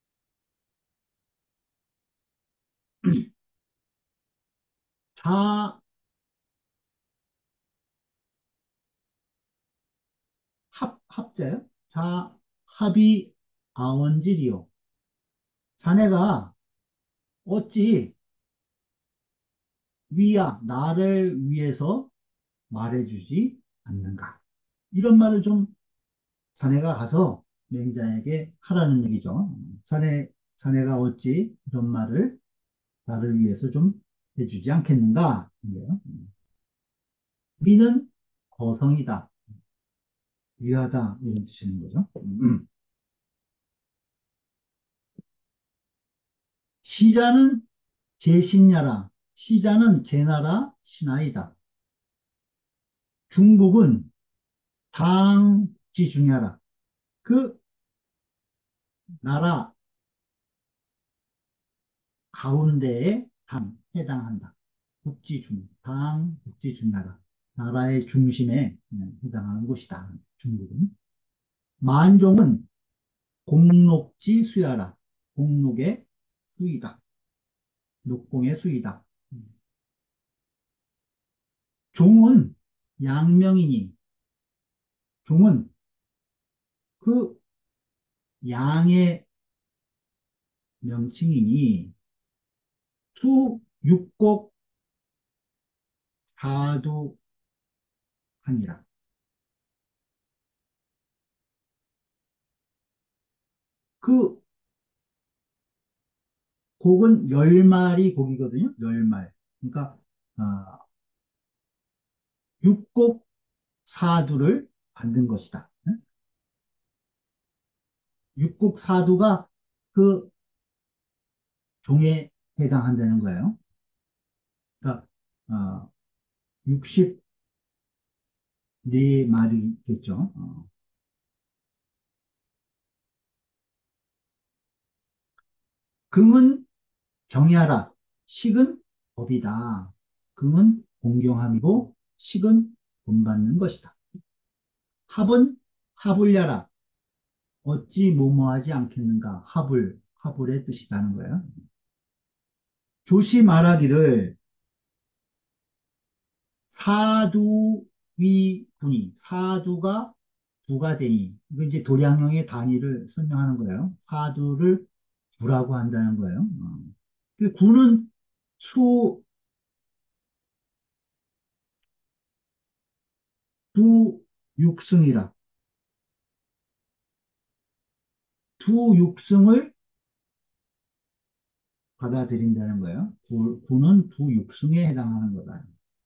자 합, 합자요? 자 합이 아원질이요. 자네가 어찌 위야 나를 위해서 말해주지 않는가? 이런 말을 좀 자네가 가서 맹자에게 하라는 얘기죠. 자네, 자네가 어찌 이런 말을 나를 위해서 좀 해주지 않겠는가? 이게요. 위는 거성이다, 위하다 이런 뜻이는 거죠. 음. 시자는 제신야라, 시자는 제나라 신하이다. 중국은 당지중야라, 그 나라 가운데에 당, 해당한다. 국지중, 당, 국지중나라. 나라의 중심에 음, 해당하는 곳이다. 중국은. 만종은 공록지 수야라. 공록의 수이다. 녹공의 수이다. 종은 양명이니, 종은 그 양의 명칭이니, 수, 육곡, 사두하니라. 그 곡은 열 마리 곡이거든요. 열 말. 그러니까, 아, 육곡 사두를 받는 것이다. 육국 사두가 그 종에 해당한다는 거예요. 그러니까 어, 육십사 마리겠죠. 어. 금은 경외하라. 식은 법이다. 금은 공경함이고 식은 본받는 것이다. 합은 하불야라. 어찌 뭐뭐하지 않겠는가. 하불, 하불의 뜻이라는 거예요. 조시 말하기를 사두위분이, 사두가 부가 되니, 이거 이제 도량형의 단위를 설명하는 거예요. 사두를 부라고 한다는 거예요. 어. 그 구는 수, 두, 육승이라. 두 육승을 받아들인다는 거예요. 구, 구는 두 육승에 해당하는 거다.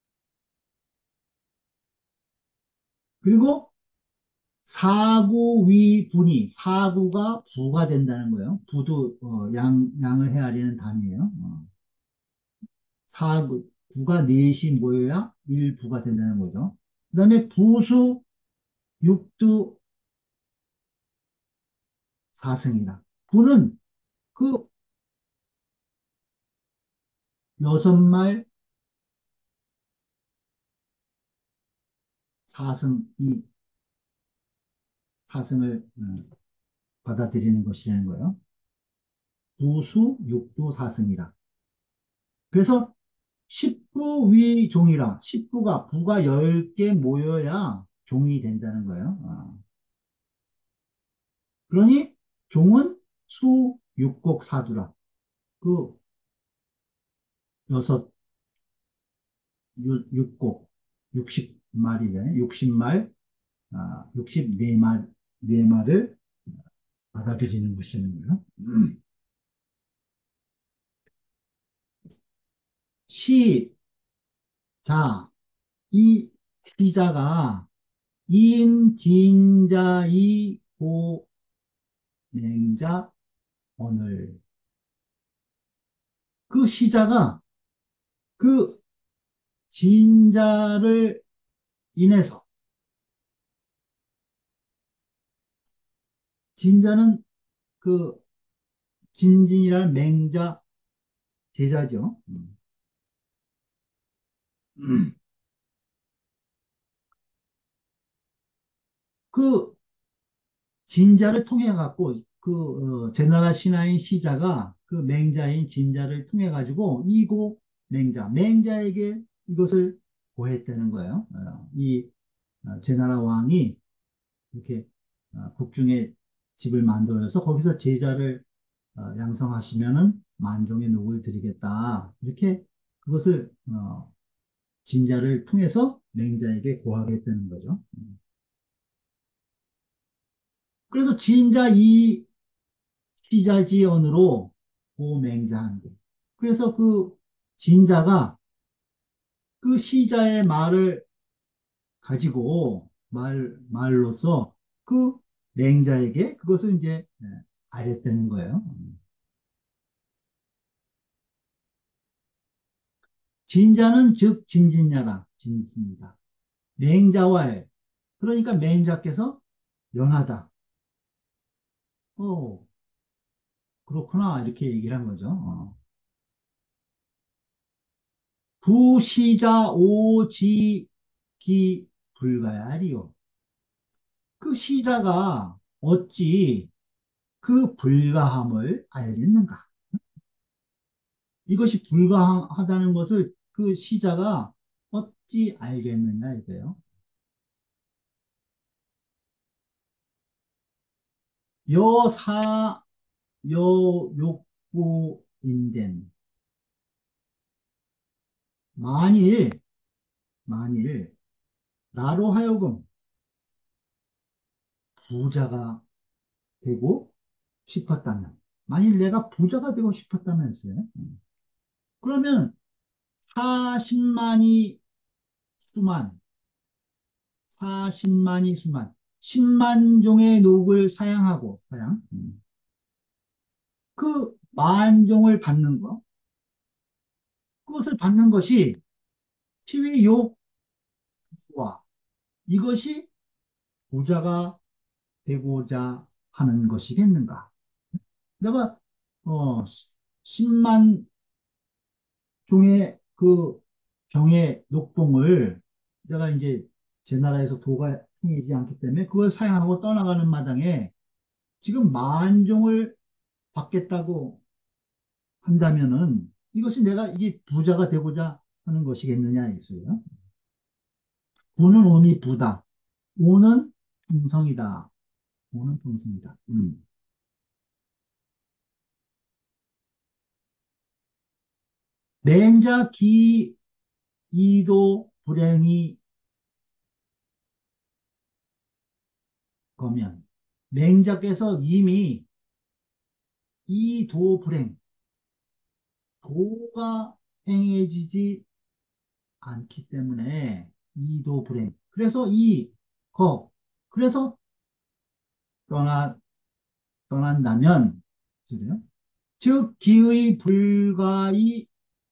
그리고 사구위분이, 사구가 부가 된다는 거예요. 부도 어, 양, 양을 헤아리는 단위예요. 어. 사구, 구가 넷이 모여야 일부가 된다는 거죠. 그 다음에 부수, 육두, 사승이라. 구는 그 여섯 말 사승, 이 사승을 음, 받아들이는 것이라는 거예요. 부수, 육두, 사승이라. 그래서 십부 위 종이라. 십부가, 부가 열 개 모여야 종이 된다는 거예요. 어. 그러니 종은 수, 육곡, 사두라. 그 여섯, 육, 육곡, 육십 마리네. 육십 말, 아, 육십사 말, 네 말을 받아들이는 것이는 거예요. 음. 시, 자, 이 시자가 인, 진자, 이, 고, 맹자, 오늘. 그 시자가 그 진자를 인해서, 진자는 그 진진이라는 맹자 제자죠. 음. 음. 그 진자를 통해 갖고 그 어, 제나라 신하인 시자가 그 맹자인 진자를 통해 가지고 이고 맹자, 맹자에게 이것을 고했다는 거예요. 어, 이 어, 제나라 왕이 이렇게 어, 국중에 집을 만들어서 거기서 제자를 어, 양성하시면은 만종의 녹을 드리겠다. 이렇게 그것을 어, 진자를 통해서 맹자에게 고하겠다는 거죠. 음. 그래서 진자 이 시자지언으로 고맹자한 게. 그래서 그 진자가 그 시자의 말을 가지고 말 말로서 그 맹자에게 그것을 이제 예, 알렸다는 거예요. 음. 진자는 즉 진진야라 진입니다. 맹자와의 그러니까 맹자께서 연하다. 어 그렇구나 이렇게 얘기를 한 거죠. 어. 부시자 오지기 불가야리요. 그 시자가 어찌 그 불가함을 알겠는가? 이것이 불가하다는 것을 그 시자가 어찌 알겠느냐 이거예요. 여사 여욕구인된 만일 만일 나로 하여금 부자가 되고 싶었다면 만일 내가 부자가 되고 싶었다면서요. 음. 그러면 사십만이 수만 사십만이 수만 십만 종의 녹을 사양하고 사양 음. 그 만종을 받는 것 그것을 받는 것이 치위욕구와 이것이 부자가 되고자 하는 것이겠는가? 내가 어 십만 종의 그 병의 녹봉을 내가 이제 제 나라에서 도가 행해지지 않기 때문에 그걸 사양하고 떠나가는 마당에 지금 만종을 받겠다고 한다면은 이것이 내가 이게 부자가 되고자 하는 것이겠느냐 이거예요. 부는 음이 부다. 오는 품성이다. 오는 품성이다. 음. 맹자 기 이도 불행이 거면 맹자께서 이미 이도 불행 도가 행해지지 않기 때문에 이도 불행. 그래서 이 거. 그래서 떠나 떠난다면 그래요? 즉 기의 불가의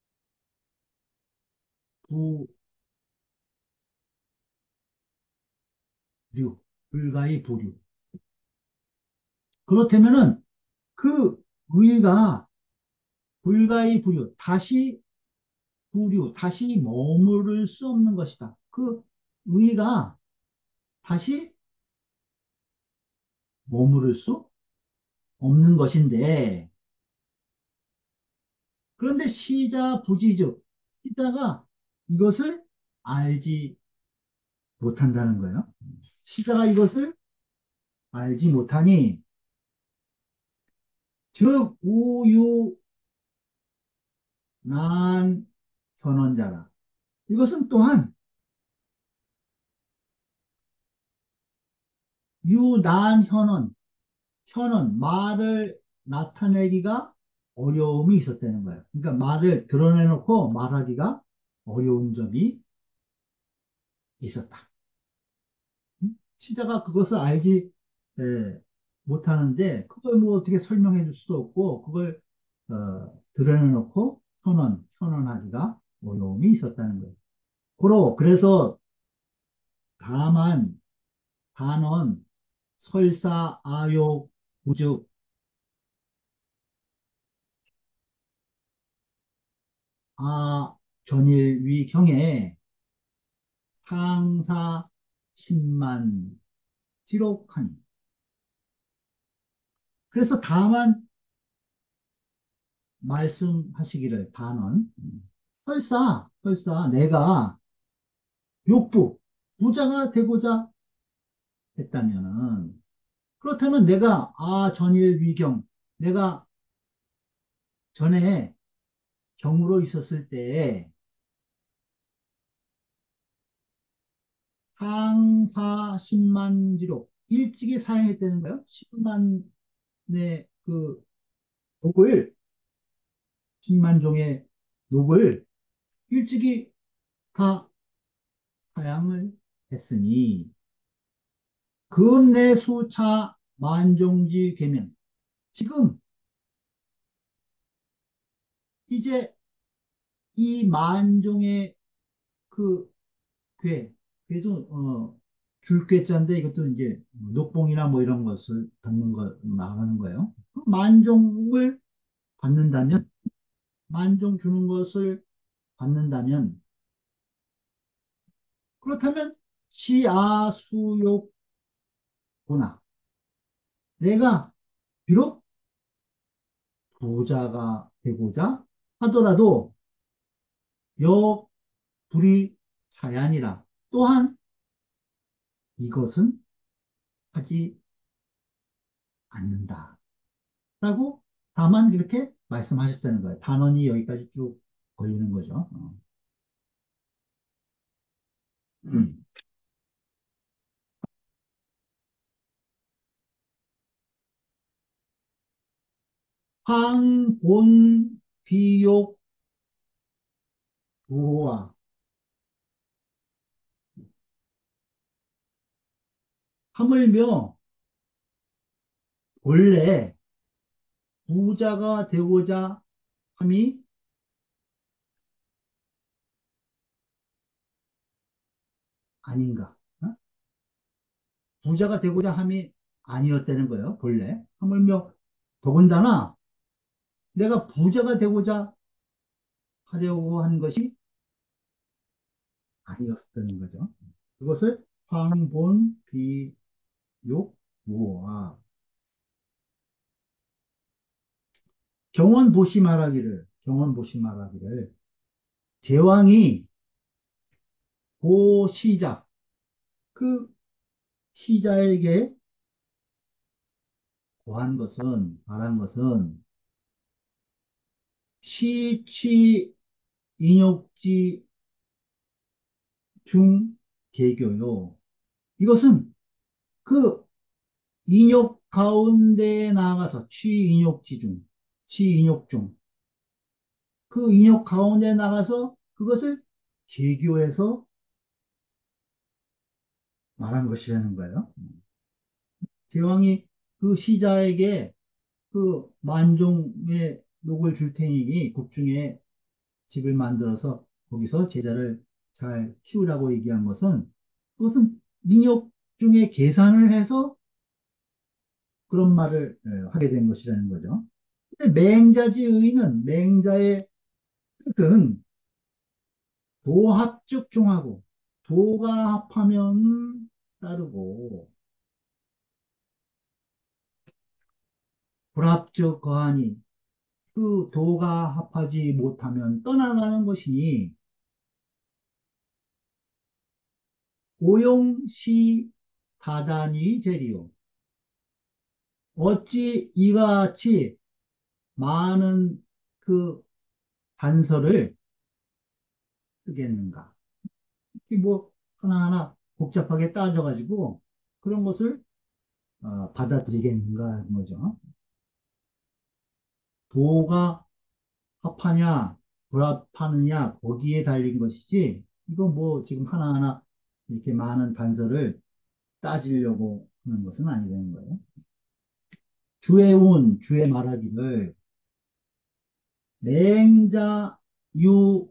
부류 불가의 부류. 그렇다면은 그 의가 불가의 부류 다시 부류 다시 머무를 수 없는 것이다. 그 의가 다시 머무를 수 없는 것인데 그런데 시자 부지즉 시자가 이것을 알지 못한다는 거예요. 시자가 이것을 알지 못하니 즉 우유 난 현원자라. 이것은 또한 유난 현원, 현원, 말을 나타내기가 어려움이 있었다는 거예요. 그러니까 말을 드러내놓고 말하기가 어려운 점이 있었다. 음? 시자가 그것을 알지 에, 못하는데 그걸 뭐 어떻게 설명해 줄 수도 없고 그걸 어, 드러내놓고 현원, 현원하기가 어려움이 있었다는 거예요. 고로 그래서 다만, 단언, 설사, 아욕, 우즉, 아, 전일, 위, 경에 상사, 십만, 기록하니. 그래서 다만 말씀하시기를 단언, 설사, 설사 내가 욕부, 부자가 되고자 했다면은, 그렇다면 내가, 아, 전일, 위경, 내가 전에 경으로 있었을 때에 상하 십만지로 일찍이 사용했다는 거예요. 십만의 그 녹을, 십만 종의 녹을 일찍이 다 사양을 했으니, 근내 수차 만종지 계면, 지금 이제 이 만종의 그 괴, 괴도, 어, 줄괴자인데 이것도 이제 녹봉이나 뭐 이런 것을 받는 거, 나가는 거예요. 그 만종을 받는다면, 만종 주는 것을 받는다면, 그렇다면 시아수욕보나 내가 비록 부자가 되고자 하더라도 역불이 자연이라 또한 이것은 하지 않는다 라고 다만 이렇게 말씀하셨다는 거예요. 단원이 여기까지 쭉 걸리는 거죠. 어. 음. 항본 비욕 부호와 하물며 본래 부자가 되고자 함이 아닌가? 어? 부자가 되고자 함이 아니었다는 거예요, 본래. 하물며 더군다나 내가 부자가 되고자 하려고 한 것이 아니었다는 거죠. 그것을 황본, 비, 욕, 무아. 경원보시 말하기를, 경원보시 말하기를, 제왕이 고시자, 그 시자에게 고한 것은, 말한 것은, 시취 인욕지 중 개교요. 이것은 그 인욕 가운데에 나가서 취인욕지 중, 취인욕 중, 그 인욕 가운데 나가서 그것을 개교해서 말한 것이라는 거예요. 제왕이 그 시자에게 그 만종의 녹을 줄 테니 국중에 집을 만들어서 거기서 제자를 잘 키우라고 얘기한 것은 그것은 민족 중에 계산을 해서 그런 말을 예, 하게 된 것이라는 거죠. 근데 맹자지의는 맹자의 뜻은 도합적 종하고 도가 합하면 따르고 불합적 거하니 그 도가 합하지 못하면 떠나가는 것이니 오용시 다단위 제리요. 어찌 이같이 많은 그 단서를 쓰겠는가? 이 뭐 하나하나 복잡하게 따져가지고 그런 것을 어, 받아들이겠는가 하는 거죠. 도가 합하냐, 불합하느냐, 거기에 달린 것이지, 이거 뭐 지금 하나하나 이렇게 많은 단서를 따지려고 하는 것은 아니라는 거예요. 주의 운, 주의 말하기를 맹자, 유,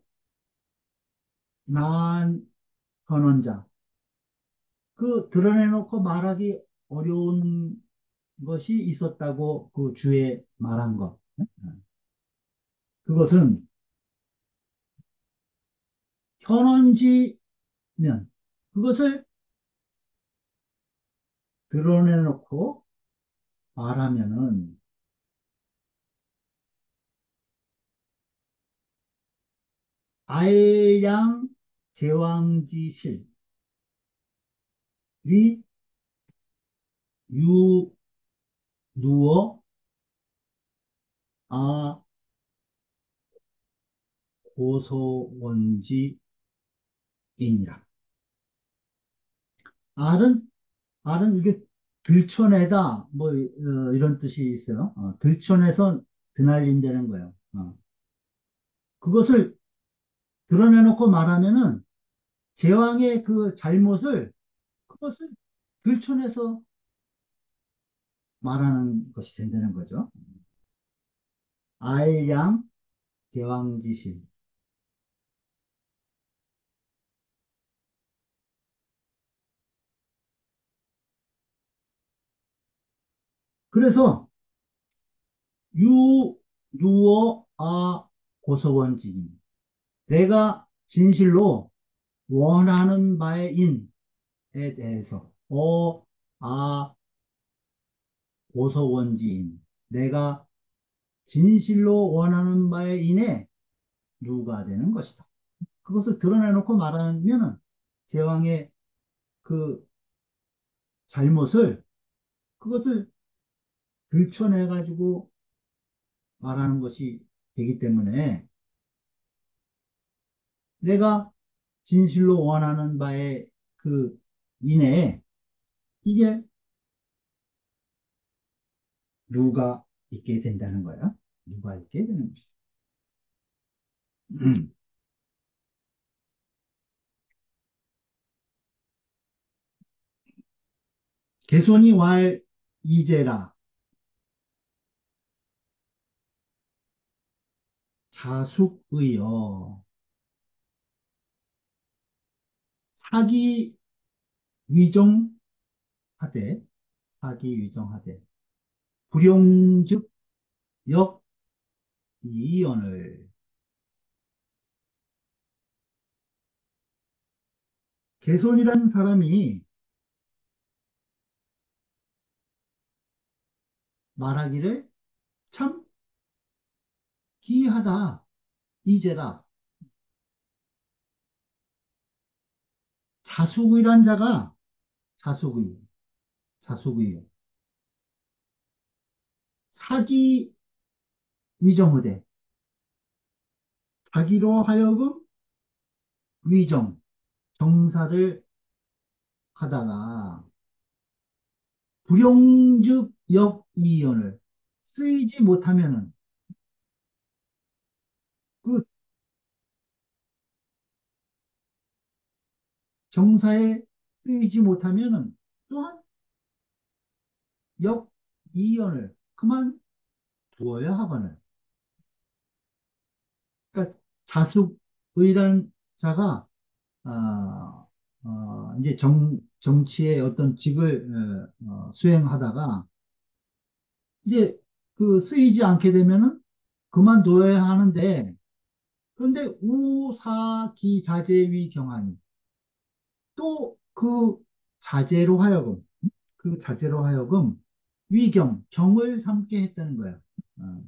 난, 선원자. 그 드러내놓고 말하기 어려운 것이 있었다고 그 주에 말한 것. 그것은 현원지면 그것을 드러내놓고 말하면은 알량 제왕지실이 유 누워 아 고소원지이니라. 알은 알은 이게 들춰내다 뭐 어, 이런 뜻이 있어요. 어, 들춰내서 드날린다는 거예요. 어. 그것을 드러내놓고 말하면은 제왕의 그 잘못을 그것을 들춰내서 말하는 것이 된다는 거죠. 알량 제왕지실. 그래서 유, 유어, 아, 고서원지니. 내가 진실로 원하는 바의 인에 대해서, 어, 아, 고서원지인. 내가 진실로 원하는 바의 인에 누가 되는 것이다. 그것을 드러내놓고 말하면은 제왕의 그 잘못을, 그것을 들춰내가지고 말하는 것이 되기 때문에 내가 진실로 원하는 바의 그 인에 이게 누가 있게 된다는 거야. 누가 있게 되는 것이다. 음. 개손이 왈 이제라 자숙의여 사기 위정하되 사기 위정하되 불용즉 역 이언을 개손이라는 사람이 말하기를 참 기이하다 이제라 자숙의란 자가 자숙의 자숙의 사기 위정하되 자기로 하여금 위정 정사를 하다가 불용즉 역이연을 쓰이지 못하면은 그 정사에 쓰이지 못하면은 또한 역이연을 그만 두어야 하거늘. 그러니까 자숙의란 자가 아, 어, 이제 정, 정치의 어떤 직을 어, 어, 수행하다가 이제 그 쓰이지 않게 되면은 그만둬야 하는데 그런데 우사기자재위 경하니 또 그 자제로 하여금 그 자제로 하여금 위경 경을 삼게 했다는 거야. 어.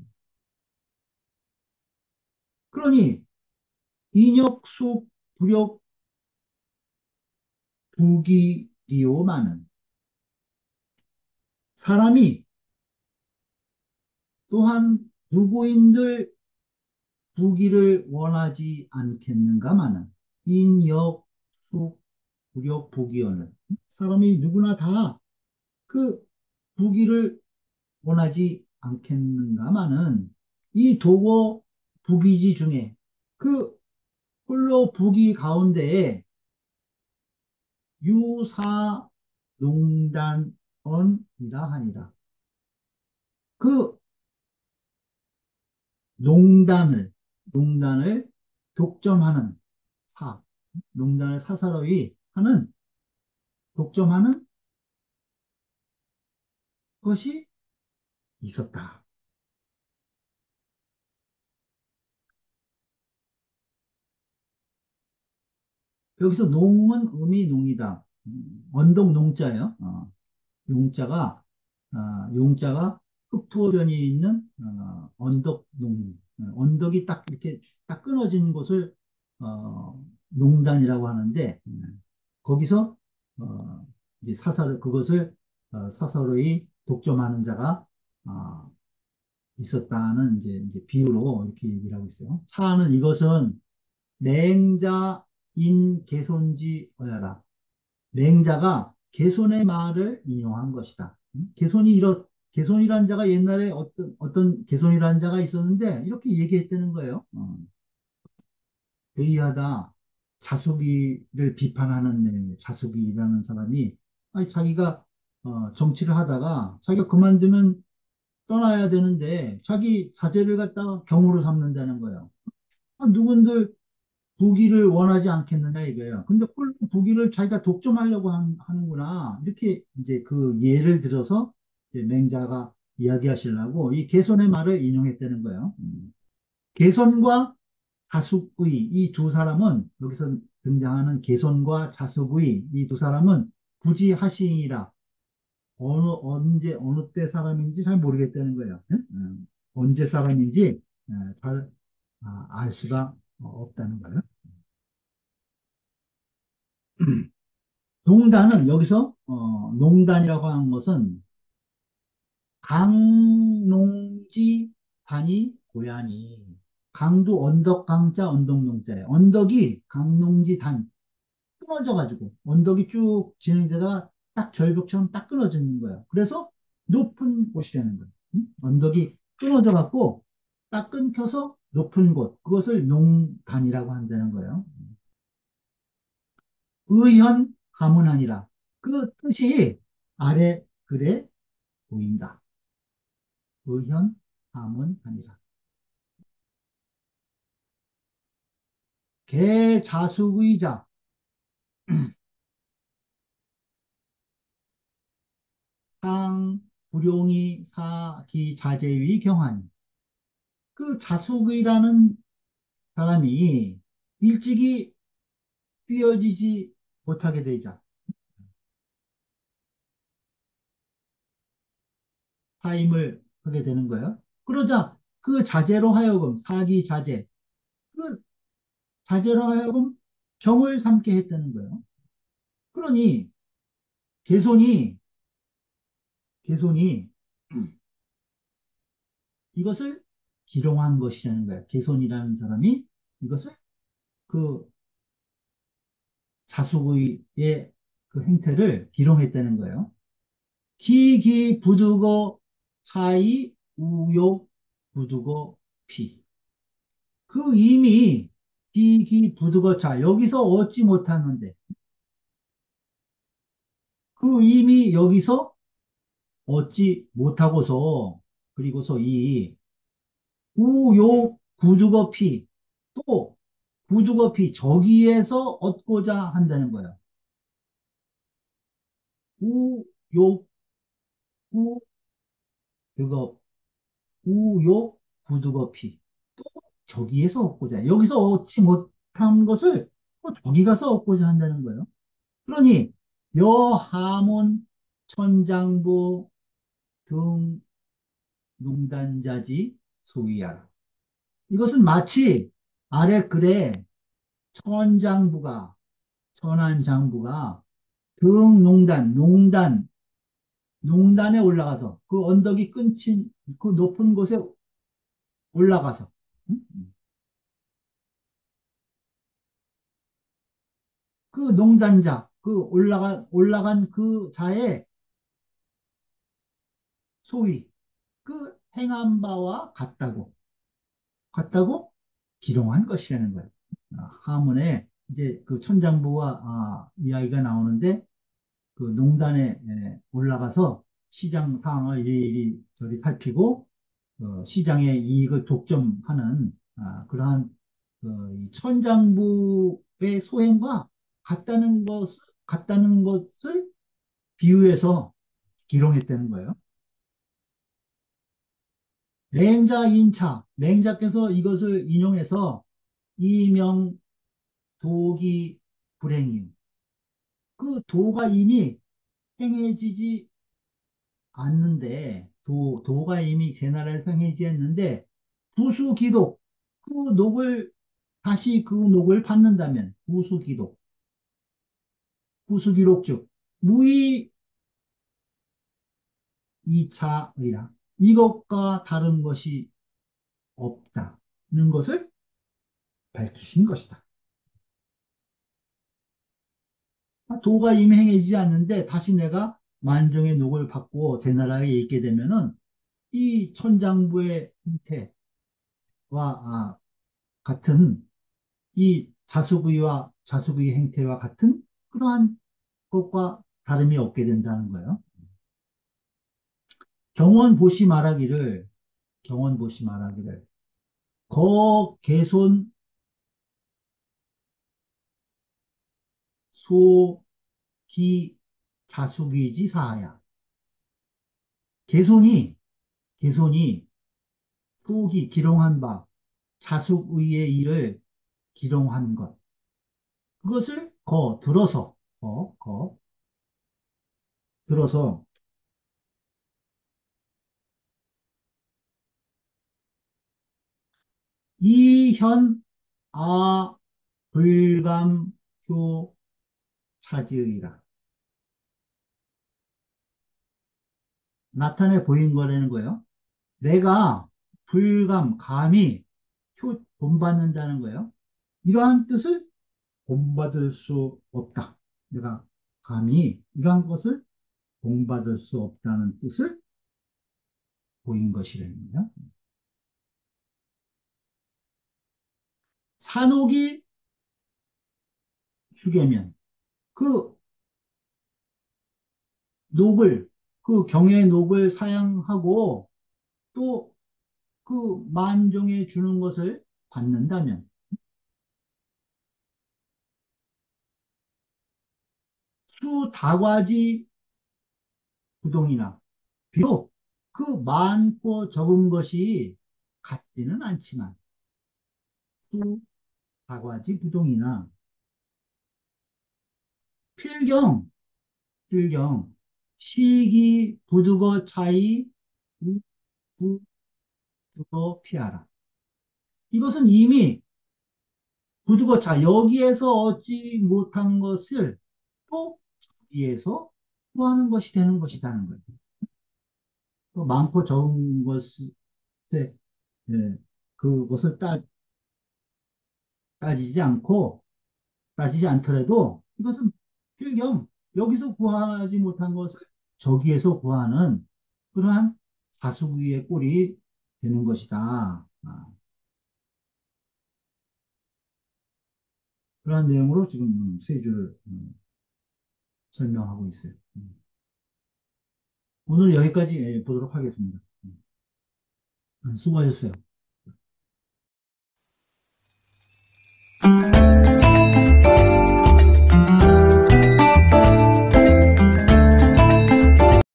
그러니 인역수 부력 부기리오마는 사람이 또한 누구인들 부귀를 원하지 않겠는가마는 인역 속 부력 부귀원을 사람이 누구나 다 그 부귀를 원하지 않겠는가마는 이 도고 부귀지 중에 그 홀로 부귀 가운데에 유사 농단언이라 하니라. 그 농단을 농단을 독점하는 사 농단을 사사로이 하는 독점하는 것이 있었다. 여기서 농은 음이 농이다. 음, 언덕 농자예요. 어, 용자가 아, 용자가 흑토변이 있는 어, 언덕 농 어, 언덕이 딱 이렇게 딱 끊어진 곳을 어, 농단이라고 하는데 음, 거기서 어, 이제 사사를 그것을 어, 사사로이 독점하는 자가 아, 있었다는 이제, 이제 비유로 이렇게 얘기를 하고 있어요. 차는 이것은 맹자인 개손지 어야라. 맹자가 개손의 말을 인용한 것이다. 음? 개손이 이렇, 개손이라는 자가 옛날에 어떤, 어떤 개손이라는 자가 있었는데 이렇게 얘기했다는 거예요. 어. 회의하다 자숙이를 비판하는 내용이에요. 자숙이라는 사람이 아니, 자기가 어, 정치를 하다가 자기가 그만두면 떠나야 되는데 자기 사제를 갖다가 경우로 삼는다는 거예요. 아, 누군들 부귀를 원하지 않겠느냐 이거예요. 근데 홀로 부귀를 자기가 독점하려고 한- 하는구나. 이렇게 이제 그 예를 들어서 이제 맹자가 이야기하시려고 이 개손의 말을 인용했다는 거예요. 음. 개손과 자숙의 이 두 사람은 여기서 등장하는 개손과 자숙의 이 두 사람은 부지하시니라 어느 언제 어느 때 사람인지 잘 모르겠다는 거예요. 응? 음, 언제 사람인지 잘 알 수가 없다는 거예요. 농단은 여기서 어, 농단이라고 하는 것은 강농지 단이 고양이 강도 언덕 강자 언덕 농자예요. 언덕이 강농지 단 끊어져 가지고 언덕이 쭉 진행되다가 딱 절벽처럼 딱 끊어지는 거예요. 그래서 높은 곳이 되는 거예요. 응? 언덕이 끊어져 갖고 딱 끊겨서 높은 곳 그것을 농단이라고 한다는 거예요. 의현 가문하니라 그 뜻이 아래 글에 보인다. 의현 가문하니라 개자숙의자 상 불용이 사기 자재위 경환 그 자숙이라는 사람이 일찍이 뛰어지지 못하게 되자 타임을 하게 되는 거예요. 그러자 그 자제로 하여금 사기 자제 그 자제로 하여금 경을 삼게 했다는 거예요. 그러니 개손이 개손이 이것을 기롱한 것이라는 거예요. 개손이라는 사람이 이것을 그 자숙의 그 행태를 기롱했다는 거예요. 기기 부두거 차이 우욕 부두거 피. 그 이미 기기 부두거 차 여기서 얻지 못하는데 그 이미 여기서 얻지 못하고서 그리고서 이 우욕 부두거 피 또 부두거 피 저기에서 얻고자 한다는 거예요. 우욕 우 그거 우욕 부두거 피 또 저기에서 얻고자 해. 여기서 얻지 못한 것을 또 저기 가서 얻고자 한다는 거예요. 그러니 여하몬 천장부 등 농단자지 소위하라. 이것은 마치 아래 글에 천장부가 천안장부가 등 농단 농단 농단에 올라가서 그 언덕이 끊친 그 높은 곳에 올라가서. 응? 그 농단자, 그 올라간, 올라간 그 자의 소위 그 행한 바와 같다고, 같다고 기록한 것이라는 거예요. 아, 하문에 이제 그 천장부와 아, 이야기가 나오는데 그 농단에 에, 올라가서 시장 상황을 일일이 저리 살피고 어, 시장의 이익을 독점하는 아, 그러한 어, 이 천장부의 소행과 같다는 것, 같다는 것을 비유해서 기록했다는 거예요. 맹자 인차, 맹자께서 이것을 인용해서 이명 도기 불행이요. 그 도가 이미 행해지지 않는데, 도, 도가 이미 제 나라에서 행해지지 않는데, 부수기독, 그 녹을, 다시 그 녹을 받는다면, 부수기독, 부수기록즉, 무의 이차의라. 이것과 다른 것이 없다는 것을 밝히신 것이다. 도가 이미 행해지지 않는데 다시 내가 만종의 녹을 받고 제 나라에 있게 되면은 이 천장부의 형태와 아, 같은 이 자숙의와 자숙의 행태와 같은 그러한 것과 다름이 없게 된다는 거예요. 경원보시 말하기를 경원보시 말하기를 거 개손 소기 자숙이지 사하야. 개손이 개손이 소기 기롱한 바 자숙의의 일을 기롱한 것. 그것을 거, 들어서, 거, 거, 들어서 이현, 아, 불감, 효, 차지의라. 나타내 보인 거라는 거예요. 내가 불감, 감히 효, 본받는다는 거예요. 이러한 뜻을 본받을 수 없다. 내가 감히 이러한 것을 본받을 수 없다는 뜻을 보인 것이라는 거예요. 산옥이 휴게면. 그 녹을, 그 경의 녹을 사양하고 또 그 만종에 주는 것을 받는다면 수 다과지 부동이나 비록 그 많고 적은 것이 같지는 않지만 수 다과지 부동이나 필경, 필경 시기 부두거 차이 부두거 피하라. 이것은 이미 부두거 차 여기에서 얻지 못한 것을 또 위에서 구하는 것이 되는 것이라는 거예요. 또 많고 적은 것에 예, 그것을 따, 따지지 않고 따지지 않더라도 이것은 필경 여기서 구하지 못한 것을 저기에서 구하는 그러한 사수구의 꼴이 되는 것이다. 아, 그러한 내용으로 지금 음, 세 줄 음, 설명하고 있어요. 음. 오늘 여기까지 예, 보도록 하겠습니다. 음, 수고하셨어요.